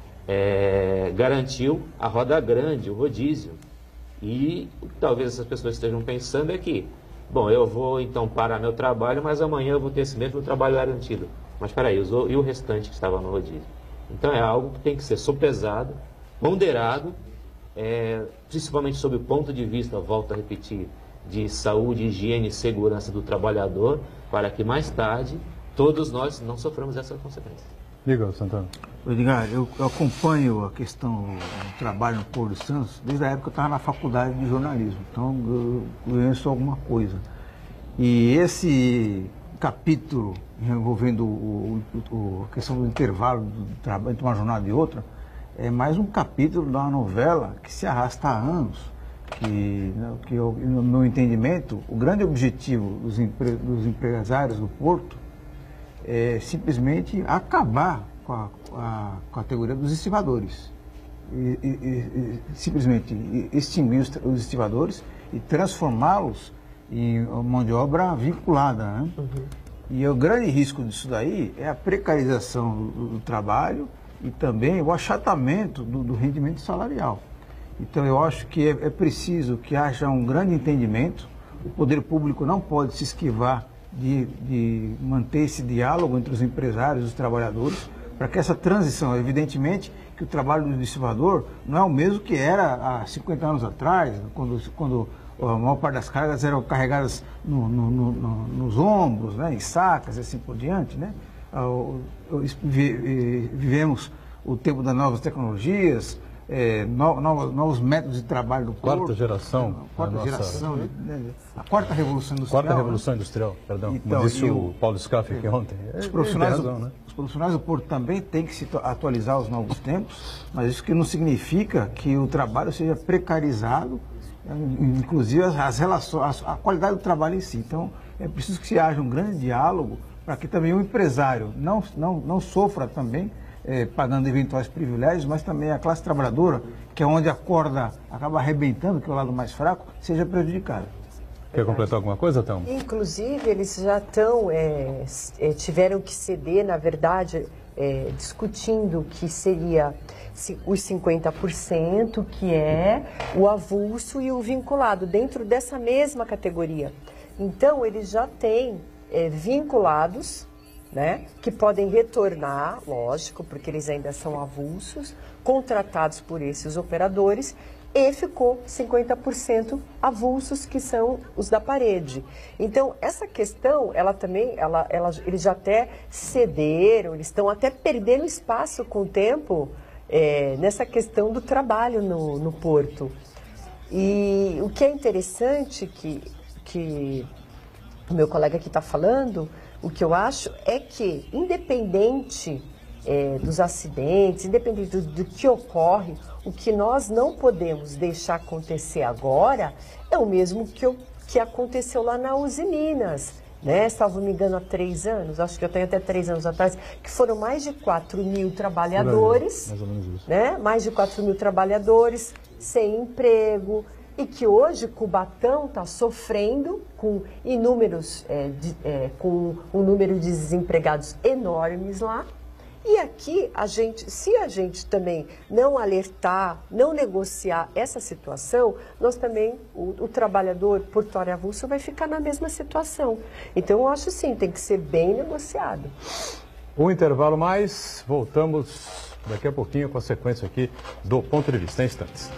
é, garantiu a roda grande, o rodízio. E o que talvez essas pessoas estejam pensando é que, bom, eu vou então parar meu trabalho, mas amanhã eu vou ter esse mesmo trabalho garantido. Mas espera aí, e o restante que estava no rodízio? Então é algo que tem que ser sopesado, ponderado, é, principalmente sob o ponto de vista, volto a repetir, de saúde, higiene e segurança do trabalhador, para que mais tarde todos nós não soframos essa consequência. Diga, Santana. Edgar, eu, eu acompanho a questão do trabalho no Porto de Santos desde a época que eu estava na faculdade de jornalismo, então eu conheço alguma coisa. E esse capítulo envolvendo o, o, o, a questão do intervalo do trabalho entre uma jornada e outra é mais um capítulo de uma novela que se arrasta há anos. Que, que eu, no meu entendimento, o grande objetivo dos, empre, dos empresários do Porto é simplesmente acabar com a, a categoria dos estivadores. E, e, e, simplesmente extinguir os, os estivadores e transformá-los em mão de obra vinculada. Né? Uhum. E o grande risco disso daí é a precarização do, do trabalho e também o achatamento do, do rendimento salarial. Então eu acho que é, é preciso que haja um grande entendimento, o poder público não pode se esquivar de, de manter esse diálogo entre os empresários e os trabalhadores, para que essa transição, evidentemente que o trabalho do estivador não é o mesmo que era há cinquenta anos atrás, quando, quando a maior parte das cargas eram carregadas no, no, no, no, nos ombros, né, em sacas e assim por diante. Né? Vivemos o tempo das novas tecnologias, É, no, novos, novos métodos de trabalho do quarta corpo, geração, a quarta nossa... geração, né, a quarta revolução industrial. Quarta revolução né? industrial, perdão. Então, Como disse o, o Paulo Scaff aqui é, ontem. Os profissionais, razão, do, né? os profissionais do Porto também têm que se atualizar aos novos tempos, mas isso que não significa que o trabalho seja precarizado, inclusive as, as relações, a qualidade do trabalho em si. Então, é preciso que se haja um grande diálogo para que também o empresário não, não, não sofra também É, pagando eventuais privilégios, mas também a classe trabalhadora, que é onde a corda acaba arrebentando, que é o lado mais fraco, seja prejudicada. Quer completar alguma coisa, Thelma? Inclusive, eles já estão, é, é, tiveram que ceder, na verdade, é, discutindo que seria os cinquenta por cento, que é o avulso e o vinculado, dentro dessa mesma categoria. Então, eles já têm é, vinculados, né, que podem retornar, lógico, porque eles ainda são avulsos, contratados por esses operadores, e ficou cinquenta por cento avulsos, que são os da parede. Então, essa questão, ela também, ela, ela, eles já até cederam, eles estão até perdendo espaço com o tempo é, nessa questão do trabalho no, no porto. E o que é interessante que, que o meu colega aqui está falando, o que eu acho é que, independente é, dos acidentes, independente do, do que ocorre, o que nós não podemos deixar acontecer agora é o mesmo que, eu, que aconteceu lá na Uzi Minas, né? Salvo me engano, há três anos, acho que eu tenho até três anos atrás, que foram mais de quatro mil trabalhadores, mais ou menos isso. Né? Mais de quatro mil trabalhadores sem emprego, e que hoje Cubatão está sofrendo com inúmeros, é, de, é, com um número de desempregados enormes lá. E aqui, a gente, se a gente também não alertar, não negociar essa situação, nós também, o, o trabalhador portuário avulso vai ficar na mesma situação. Então, eu acho sim, tem que ser bem negociado. Um intervalo mais, voltamos daqui a pouquinho com a sequência aqui do Ponto de Vista, em instantes.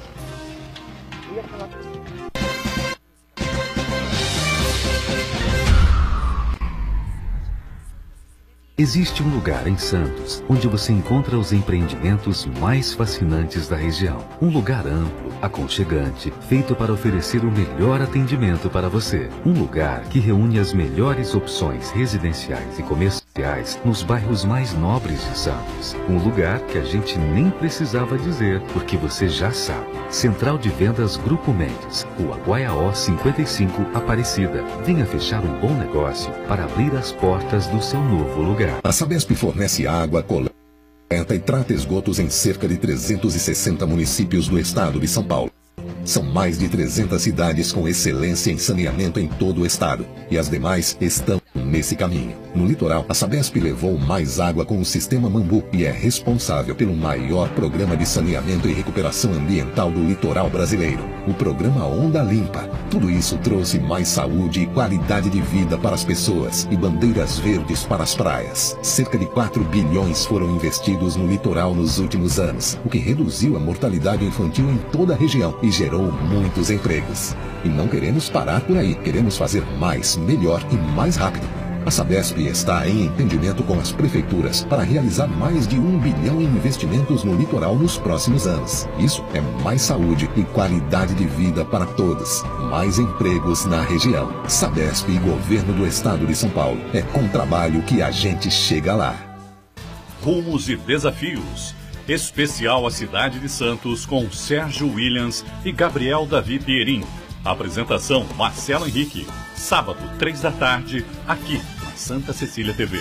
Existe um lugar em Santos onde você encontra os empreendimentos mais fascinantes da região. Um lugar amplo, aconchegante, feito para oferecer o melhor atendimento para você. Um lugar que reúne as melhores opções residenciais e comerciais nos bairros mais nobres de Santos. Um lugar que a gente nem precisava dizer, porque você já sabe. Central de Vendas Grupo Mendes, Rua Guaiaó cinquenta e cinco, Aparecida. Venha fechar um bom negócio para abrir as portas do seu novo lugar. A Sabesp fornece água, coleta e trata esgotos em cerca de trezentos e sessenta municípios do estado de São Paulo. São mais de trezentas cidades com excelência em saneamento em todo o estado, e as demais estão nesse caminho. No litoral, a Sabesp levou mais água com o sistema Mambu e é responsável pelo maior programa de saneamento e recuperação ambiental do litoral brasileiro, o programa Onda Limpa. Tudo isso trouxe mais saúde e qualidade de vida para as pessoas e bandeiras verdes para as praias. Cerca de quatro bilhões foram investidos no litoral nos últimos anos, o que reduziu a mortalidade infantil em toda a região e gerou muitos empregos. E não queremos parar por aí, queremos fazer mais, melhor e mais rápido. A Sabesp está em entendimento com as prefeituras para realizar mais de um bilhão em investimentos no litoral nos próximos anos. Isso é mais saúde e qualidade de vida para todos. Mais empregos na região. Sabesp e Governo do Estado de São Paulo. É com trabalho que a gente chega lá. Rumos e desafios. Especial a cidade de Santos com Sérgio Williams e Gabriel Davi Pierin. Apresentação Marcelo Henrique. Sábado, três da tarde, aqui na Santa Cecília T V.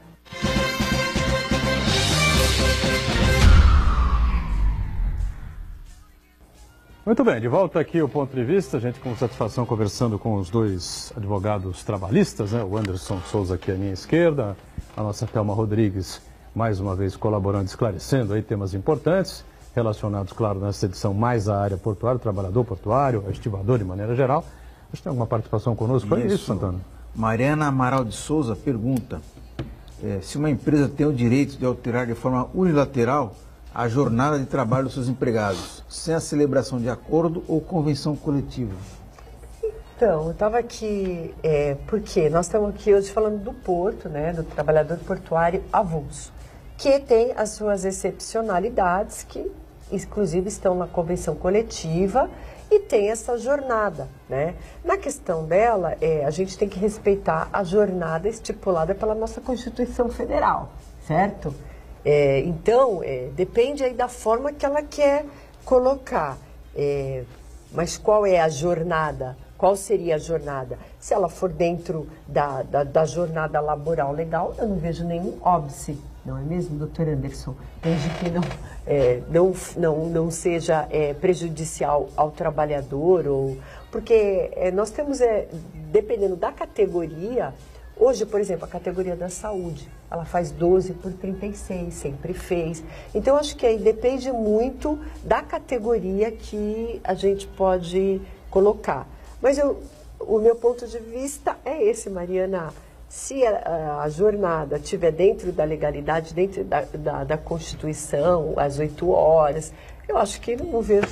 Muito bem, de volta aqui o Ponto de Vista. A gente com satisfação conversando com os dois advogados trabalhistas, né? O Anderson Souza aqui à minha esquerda, a nossa Thelma Rodrigues, mais uma vez colaborando, esclarecendo aí temas importantes, relacionados, claro, nessa edição mais à área portuária, trabalhador portuário, estivador de maneira geral. Acho que tem alguma participação conosco? Foi isso, isso Santana? Mariana Amaral de Souza pergunta é, se uma empresa tem o direito de alterar de forma unilateral a jornada de trabalho dos seus empregados, sem a celebração de acordo ou convenção coletiva. Então, eu estava aqui, é, porque nós estamos aqui hoje falando do porto, né, do trabalhador portuário avulso, que tem as suas excepcionalidades, que inclusive estão na convenção coletiva, e tem essa jornada, né? Na questão dela, é, a gente tem que respeitar a jornada estipulada pela nossa Constituição Federal, certo? É, então, é, depende aí da forma que ela quer colocar. É, mas qual é a jornada? Qual seria a jornada? Se ela for dentro da, da, da jornada laboral legal, eu não vejo nenhum óbice. Não é mesmo, doutor Anderson? Desde que não, é, não, não, não seja é, prejudicial ao trabalhador, ou, porque é, nós temos, é, dependendo da categoria, hoje, por exemplo, a categoria da saúde, ela faz doze por trinta e seis, sempre fez. Então, acho que aí depende muito da categoria que a gente pode colocar. Mas eu, o meu ponto de vista é esse, Mariana. Se a, a jornada estiver dentro da legalidade, dentro da, da, da Constituição, às oito horas, eu acho que não vejo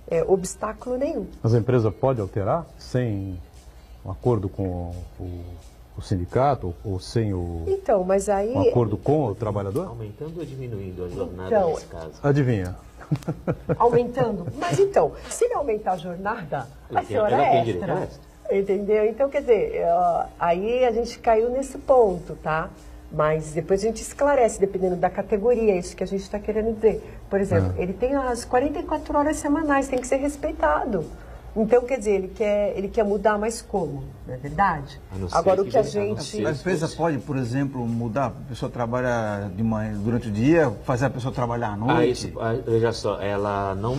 é, obstáculo nenhum. Mas a empresa pode alterar sem um acordo com o, o sindicato ou, ou sem o então, mas aí... um acordo com o trabalhador? Aumentando ou diminuindo a jornada Então, nesse caso? Adivinha? Aumentando? Mas então, se ele aumentar a jornada, a senhora ela tem é direito a extra. Entendeu? Então, quer dizer, uh, aí a gente caiu nesse ponto, tá? Mas depois a gente esclarece, dependendo da categoria, é isso que a gente está querendo dizer. Por exemplo, É. ele tem as quarenta e quatro horas semanais, tem que ser respeitado. Então, quer dizer, ele quer, ele quer mudar, mas como? Não é verdade? A não ser Agora, o que que a já- a não gente... ser- A empresa pode, por exemplo, mudar, a pessoa trabalha de manhã, durante o dia, fazer a pessoa trabalhar à Ah, noite. isso, ah, veja só, ela não,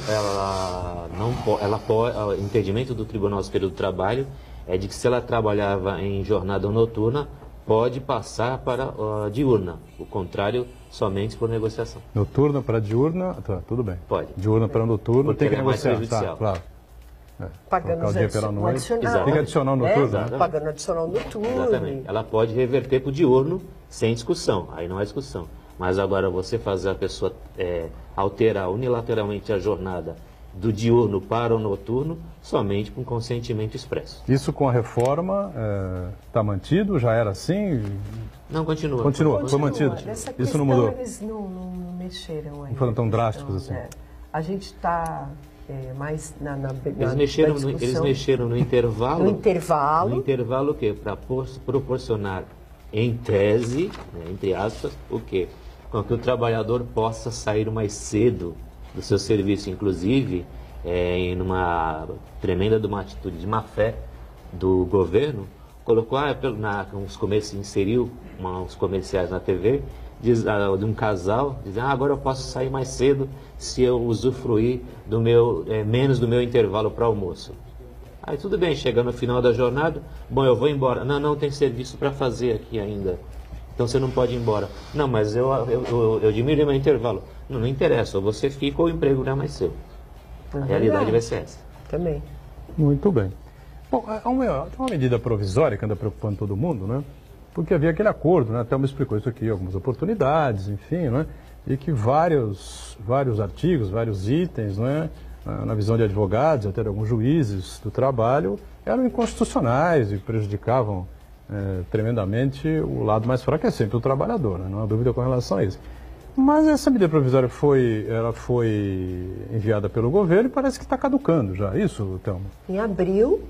ela não pode, ela pode, o entendimento do Tribunal Superior do Trabalho é de que se ela trabalhava em jornada noturna, pode passar para a diurna, o contrário, somente por negociação. Noturna para diurna, tá, tudo bem. Pode. Diurna para noturno, Porque tem que ela é mais negociar, tá, prejudicial. claro. É, Pagando trocar o dia pela um noite. adicional. Tem que adicionar o noturno, É, né? pagando adicional noturno. Exatamente. Ela pode reverter para o diurno sem discussão, aí não há discussão. Mas agora você fazer a pessoa é, alterar unilateralmente a jornada do diurno para o noturno, somente com consentimento expresso. Isso com a reforma está mantido? Já era assim? Não, continua. Continua, foi mantido. Nessa Isso questão, não mudou. Eles não, não, não mexeram aí. Não foram tão na drásticos questão, assim. é. A gente está é, mais na, na, na Eles mexeram, na no, eles discussão. mexeram no intervalo. No intervalo. No intervalo o quê? Para proporcionar, em tese, né, entre aspas, o quê? Com que o trabalhador possa sair mais cedo do seu serviço, inclusive, é, em uma tremenda de uma atitude de má fé do governo, colocou, ah, na, uns comerciais, inseriu uma, uns comerciais na T V, diz, ah, de um casal, dizendo, ah, agora eu posso sair mais cedo se eu usufruir do meu, é, menos do meu intervalo para almoço. Aí tudo bem, chega no final da jornada, bom, eu vou embora. Não, não, tem serviço para fazer aqui ainda. Então você não pode ir embora. Não, mas eu, eu, eu, eu diminuí meu intervalo. Não, não interessa, ou você fica ou o emprego não é mais seu. A realidade vai ser essa. Também. Muito bem. Bom, há uma, tem uma medida provisória que anda preocupando todo mundo, né? Porque havia aquele acordo, né? Até me explicou isso aqui, algumas oportunidades, enfim, né? E que vários, vários artigos, vários itens, né? Na visão de advogados, até de alguns juízes do trabalho, eram inconstitucionais e prejudicavam é, tremendamente o lado mais fraco, é sempre o trabalhador, né? Não há dúvida com relação a isso. Mas essa medida provisória foi, ela foi enviada pelo governo e parece que está caducando já, isso, Thelma? Em abril,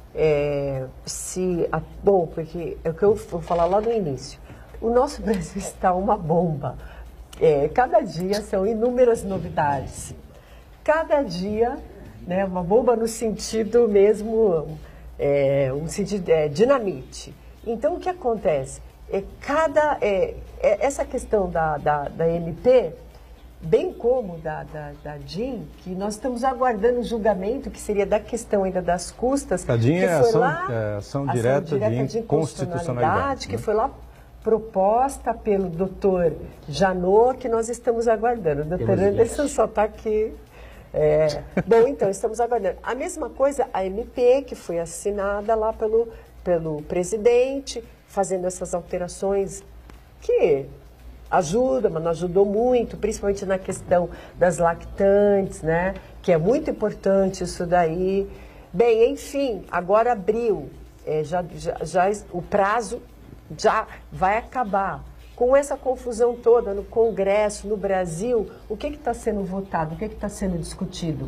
é, se... A, bom, porque é o que eu vou falar lá no início. O nosso Brasil está uma bomba. É, cada dia são inúmeras novidades. Cada dia, né, uma bomba no sentido mesmo, é, um sentido é, dinamite. Então, o que acontece? É, cada, é, é, essa questão da, da, da M P, bem como da, da, da D I N, que nós estamos aguardando o julgamento, que seria da questão ainda das custas. A D I N que é foi ação, lá, é ação ação direta, direta de de inconstitucionalidade, que né? foi lá proposta pelo doutor Janot, que nós estamos aguardando. O doutor Anderson só está aqui. É, bom, então, estamos aguardando. A mesma coisa, a M P, que foi assinada lá pelo, pelo presidente, fazendo essas alterações que ajuda, mas não ajudou muito, principalmente na questão das lactantes, né? Que é muito importante isso daí. Bem, enfim, agora abriu, é, já, já, já, o prazo já vai acabar. Com essa confusão toda no Congresso, no Brasil, o que está sendo votado, o que está sendo discutido?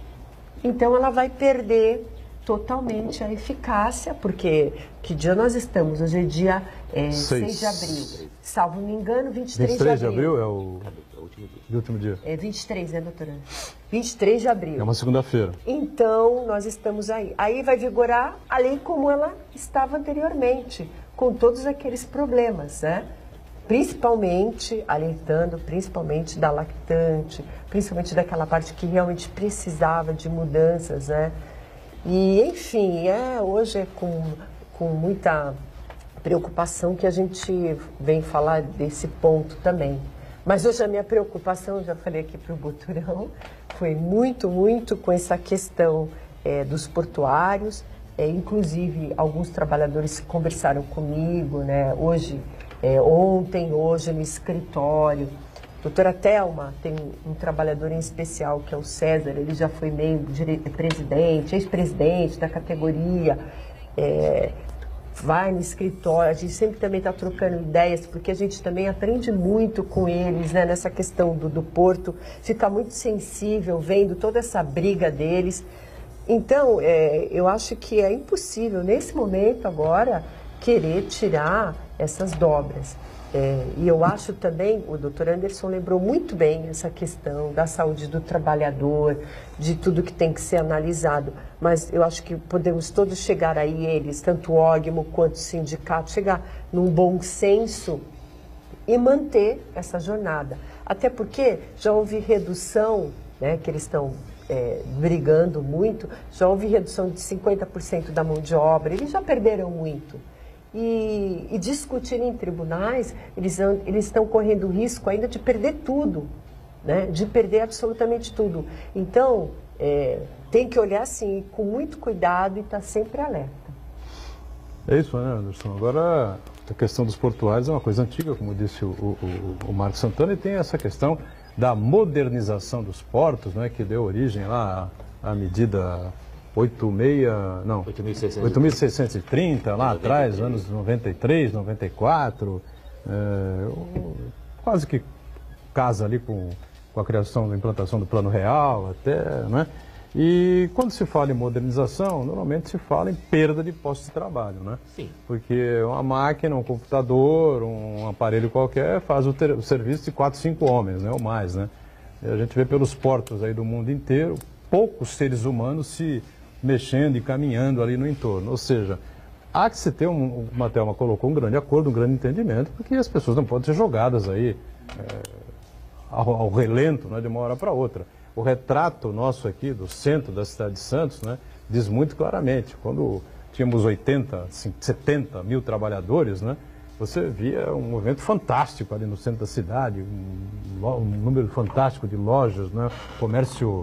Então ela vai perder totalmente a eficácia, porque que dia nós estamos? Hoje é dia é, seis de abril. Salvo me engano, vinte e três, vinte e três de abril. de abril é o, o último dia. É vinte e três, né, doutora? vinte e três de abril. É uma segunda-feira. Então, nós estamos aí. Aí vai vigorar a lei como ela estava anteriormente, com todos aqueles problemas, né? Principalmente, alertando, principalmente da lactante, principalmente daquela parte que realmente precisava de mudanças, né? E, enfim, é, hoje é com, com muita preocupação que a gente vem falar desse ponto também. Mas hoje a minha preocupação, já falei aqui para o Boturão, foi muito, muito com essa questão é, dos portuários. É, inclusive, alguns trabalhadores conversaram comigo, né? Hoje, é, ontem, hoje no escritório, doutora Thelma tem um trabalhador em especial, que é o César, ele já foi meio presidente, ex-presidente da categoria, é, vai no escritório, a gente sempre também está trocando ideias, porque a gente também aprende muito com eles, né, nessa questão do, do porto, fica muito sensível vendo toda essa briga deles. Então, é, eu acho que é impossível, nesse momento agora, querer tirar essas dobras. É, e eu acho também, o doutor Anderson lembrou muito bem essa questão da saúde do trabalhador, de tudo que tem que ser analisado, mas eu acho que podemos todos chegar aí, eles, tanto o ógmo quanto o sindicato, chegar num bom senso e manter essa jornada. Até porque já houve redução, né, que eles estão é, brigando muito, já houve redução de cinquenta por cento da mão de obra, eles já perderam muito. E, e discutir em tribunais, eles, eles estão correndo o risco ainda de perder tudo, né? De perder absolutamente tudo. Então, é, tem que olhar assim, com muito cuidado e estar sempre alerta. É isso, né, Anderson? Agora, a questão dos portuários é uma coisa antiga, como disse o, o, o Marcos Santana, e tem essa questão da modernização dos portos, né, que deu origem lá à medida oito mil seiscentos e trinta, lá atrás, anos noventa e três, noventa e quatro, é, quase que casa ali com, com a criação da implantação do Plano Real, até, né? E quando se fala em modernização, normalmente se fala em perda de postos de trabalho, né? Sim. Porque uma máquina, um computador, um aparelho qualquer faz o, ter, o serviço de quatro, cinco homens, né? Ou mais, né? E a gente vê pelos portos aí do mundo inteiro, poucos seres humanos se mexendo e caminhando ali no entorno. Ou seja, há que se ter, um, o Thelma colocou, um grande acordo, um grande entendimento, porque as pessoas não podem ser jogadas aí é, ao, ao relento, né, de uma hora para outra. O retrato nosso aqui do centro da cidade de Santos, né, diz muito claramente, quando tínhamos oitenta, setenta mil trabalhadores, né, você via um movimento fantástico ali no centro da cidade, um, um número fantástico de lojas, né, comércio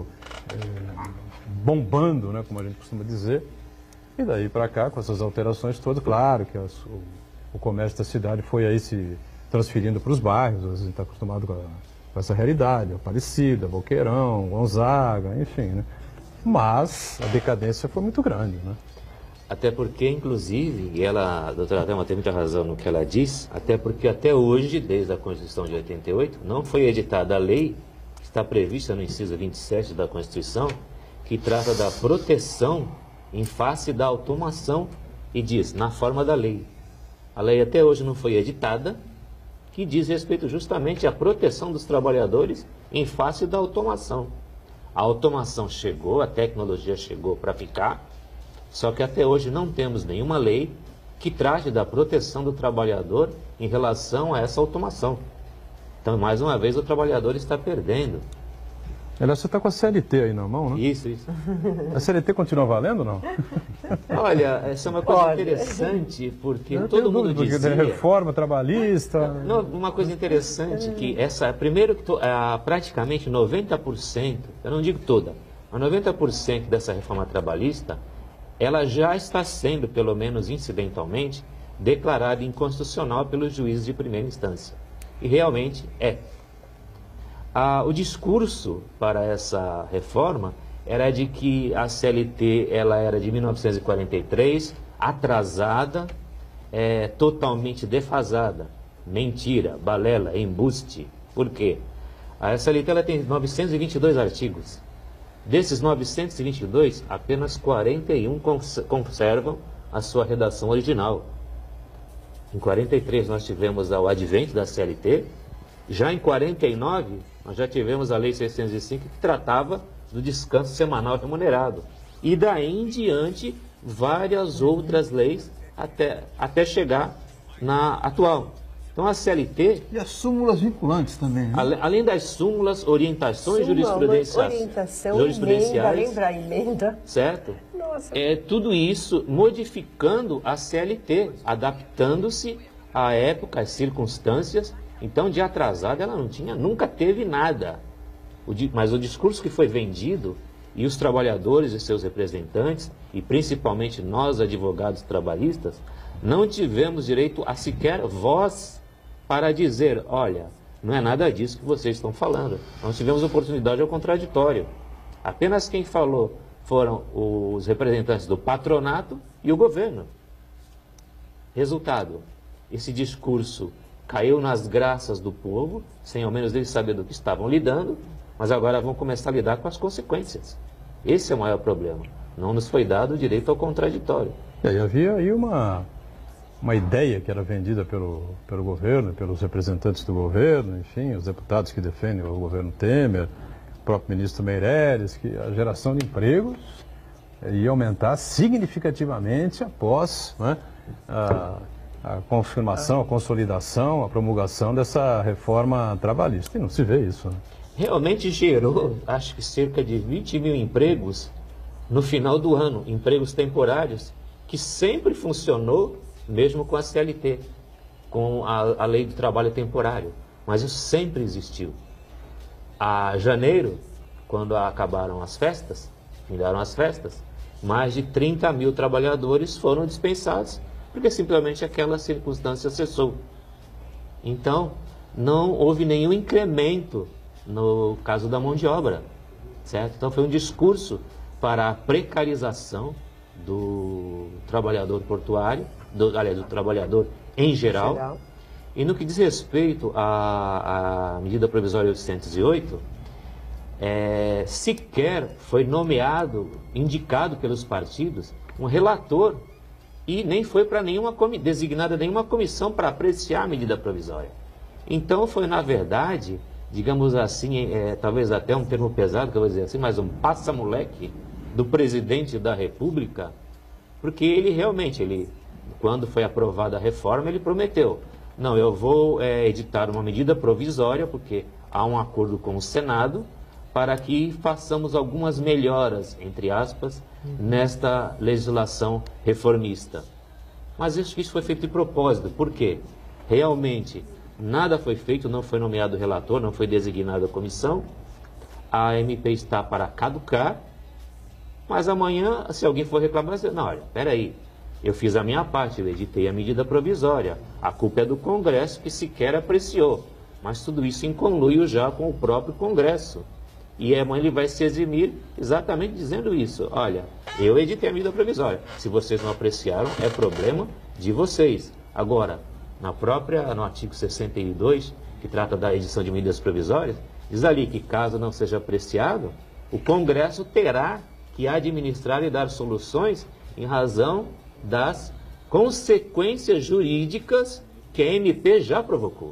é, bombando, né, como a gente costuma dizer. E daí para cá, com essas alterações todas, claro que as, o, o comércio da cidade foi aí se transferindo para os bairros, a gente está acostumado com, a, com essa realidade, Aparecida, Boqueirão, Gonzaga, enfim, né? Mas a decadência foi muito grande, né? Até porque, inclusive, e ela, a doutora Thelma tem muita razão no que ela diz, até porque até hoje, desde a Constituição de oitenta e oito, não foi editada a lei que está prevista no inciso vinte e sete da Constituição, que trata da proteção em face da automação e diz, na forma da lei. A lei até hoje não foi editada, que diz respeito justamente à proteção dos trabalhadores em face da automação. A automação chegou, a tecnologia chegou para ficar, só que até hoje não temos nenhuma lei que trate da proteção do trabalhador em relação a essa automação. Então, mais uma vez, o trabalhador está perdendo. Aliás, você está com a C L T aí na mão, né? Isso, isso. A C L T continua valendo ou não? Olha, essa é uma coisa interessante, porque não todo mundo dúvida, dizia... Reforma trabalhista... Não, uma coisa interessante, que essa, primeiro que to, a, praticamente noventa por cento, eu não digo toda, mas noventa por cento dessa reforma trabalhista, ela já está sendo, pelo menos incidentalmente, declarada inconstitucional pelos juízes de primeira instância. E realmente é. Ah, o discurso para essa reforma era de que a C L T ela era de mil novecentos e quarenta e três, atrasada, é, totalmente defasada. Mentira, balela, embuste. Por quê? A C L T ela tem novecentos e vinte e dois artigos. Desses novecentos e vinte e dois, apenas quarenta e um conservam a sua redação original. Em quarenta e três nós tivemos o advento da C L T, já em quarenta e nove nós já tivemos a Lei seiscentos e cinco que tratava do descanso semanal remunerado. E daí em diante, várias outras leis até, até chegar na atual. Então a C L T... E as súmulas vinculantes também, né? Ale, além das súmulas, orientações Súmula, jurisprudenciais. orientação, jurisprudenciais, emenda, lembra a emenda? Certo? Nossa. É, tudo isso modificando a C L T, adaptando-se à época, às circunstâncias. Então, de atrasada, ela não tinha, nunca teve nada. O, mas o discurso que foi vendido, e os trabalhadores e seus representantes, e principalmente nós, advogados trabalhistas, não tivemos direito a sequer voz para dizer, olha, Não é nada disso que vocês estão falando. Nós tivemos oportunidade ao contraditório. Apenas quem falou foram os representantes do patronato e o governo. Resultado, esse discurso caiu nas graças do povo, sem ao menos eles saber do que estavam lidando, mas agora vão começar a lidar com as consequências. Esse é o maior problema. Não nos foi dado o direito ao contraditório. E aí havia aí uma, uma ideia que era vendida pelo, pelo governo, pelos representantes do governo, enfim, os deputados que defendem o governo Temer, o próprio ministro Meirelles, que a geração de empregos ia aumentar significativamente após, né, a, a confirmação, a consolidação, a promulgação dessa reforma trabalhista. E não se vê isso, né? Realmente gerou, acho que cerca de vinte mil empregos no final do ano, empregos temporários, que sempre funcionou, mesmo com a C L T, com a, a lei do trabalho temporário. Mas isso sempre existiu. A janeiro, quando acabaram as festas, findaram as festas, mais de trinta mil trabalhadores foram dispensados, porque simplesmente aquela circunstância cessou. Então, não houve nenhum incremento no caso da mão de obra, certo? Então foi um discurso para a precarização do trabalhador portuário, do, aliás, do trabalhador em geral. geral. E no que diz respeito à, à medida provisória oitocentos e oito, é, sequer foi nomeado, indicado pelos partidos, um relator e nem foi para nenhuma designada nenhuma comissão para apreciar a medida provisória. Então foi, na verdade, digamos assim, é, talvez até um termo pesado, que eu vou dizer assim, mas um passa-moleque do presidente da República, porque ele realmente, ele, quando foi aprovada a reforma, ele prometeu, não, eu vou é, editar uma medida provisória, porque há um acordo com o Senado, para que façamos algumas melhoras, entre aspas, nesta legislação reformista. Mas isso, isso foi feito de propósito, porque realmente nada foi feito, não foi nomeado relator, não foi designada a comissão, a M P está para caducar, mas amanhã, se alguém for reclamar, você, não, olha, peraí, eu fiz a minha parte, eu editei a medida provisória, a culpa é do Congresso que sequer apreciou, mas tudo isso em conluio já com o próprio Congresso. E amanhã ele vai se eximir exatamente dizendo isso, olha, eu editei a medida provisória, se vocês não apreciaram, é problema de vocês. Agora, na própria, no artigo sessenta e dois, que trata da edição de medidas provisórias, diz ali que caso não seja apreciado, o Congresso terá que administrar e dar soluções em razão das consequências jurídicas que a M P já provocou.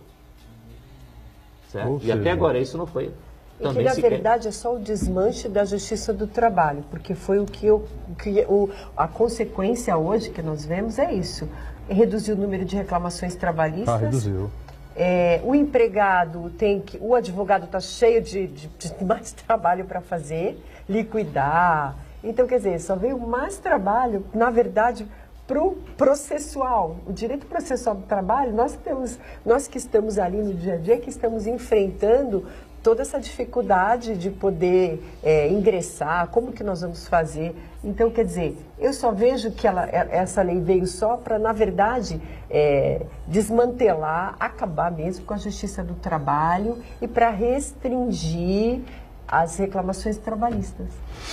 Certo? E até agora isso não foi. E que, na verdade, é só o desmanche da Justiça do Trabalho, porque foi o que, eu, que o, a consequência hoje que nós vemos é isso. Reduzir o número de reclamações trabalhistas. Ah, reduziu. É, o empregado tem que... O advogado está cheio de, de, de mais trabalho para fazer, liquidar. Então, quer dizer, só veio mais trabalho, na verdade, para o processual. O direito processual do trabalho, nós, temos, nós que estamos ali no dia a dia, que estamos enfrentando toda essa dificuldade de poder é, ingressar, como que nós vamos fazer. Então, quer dizer, eu só vejo que ela, essa lei veio só para, na verdade, é, desmantelar, acabar mesmo com a Justiça do Trabalho e para restringir as reclamações trabalhistas.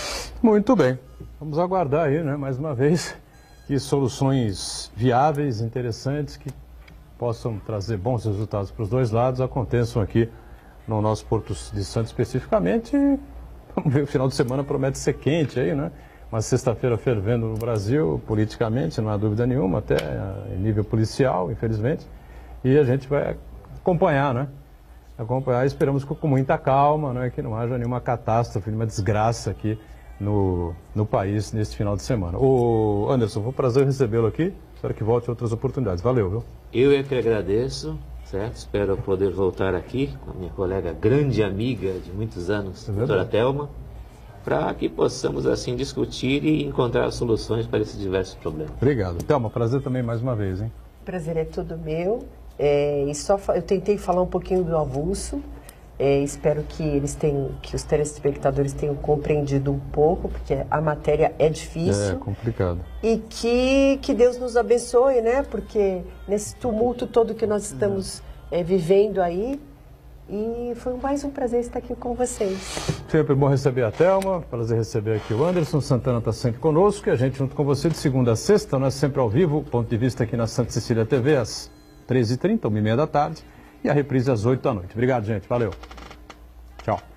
Muito bem. Vamos aguardar aí, né, mais uma vez, que soluções viáveis, interessantes, que possam trazer bons resultados para os dois lados aconteçam aqui no nosso Porto de Santos especificamente. Vamos ver, o final de semana promete ser quente aí, né? Uma sexta-feira fervendo no Brasil, politicamente, não há dúvida nenhuma, até em nível policial, infelizmente. E a gente vai acompanhar, né? Acompanhar, esperamos que com muita calma, né? Que não haja nenhuma catástrofe, nenhuma desgraça aqui no, no país neste final de semana. Ô Anderson, foi um prazer recebê-lo aqui. Espero que volte em outras oportunidades. Valeu, viu? Eu é que agradeço. Certo? Espero poder voltar aqui com a minha colega, grande amiga de muitos anos, é doutora Thelma, para que possamos assim discutir e encontrar soluções para esses diversos problemas. Obrigado. Thelma, prazer também mais uma vez, hein? Prazer é todo meu. É, e só eu tentei falar um pouquinho do avulso. É, espero que eles tenham, que os telespectadores tenham compreendido um pouco, porque a matéria é difícil. É complicado. E que, que Deus nos abençoe, né? Porque nesse tumulto todo que nós estamos é, vivendo aí, E foi mais um prazer estar aqui com vocês. Sempre bom receber a Thelma, prazer receber aqui o Anderson. Santana está sempre conosco e a gente junto com você de segunda a sexta, nós sempre ao vivo, ponto de vista aqui na Santa Cecília T V às treze e trinta, uma e meia da tarde e a reprise às oito da noite. Obrigado, gente. Valeu. Tchau.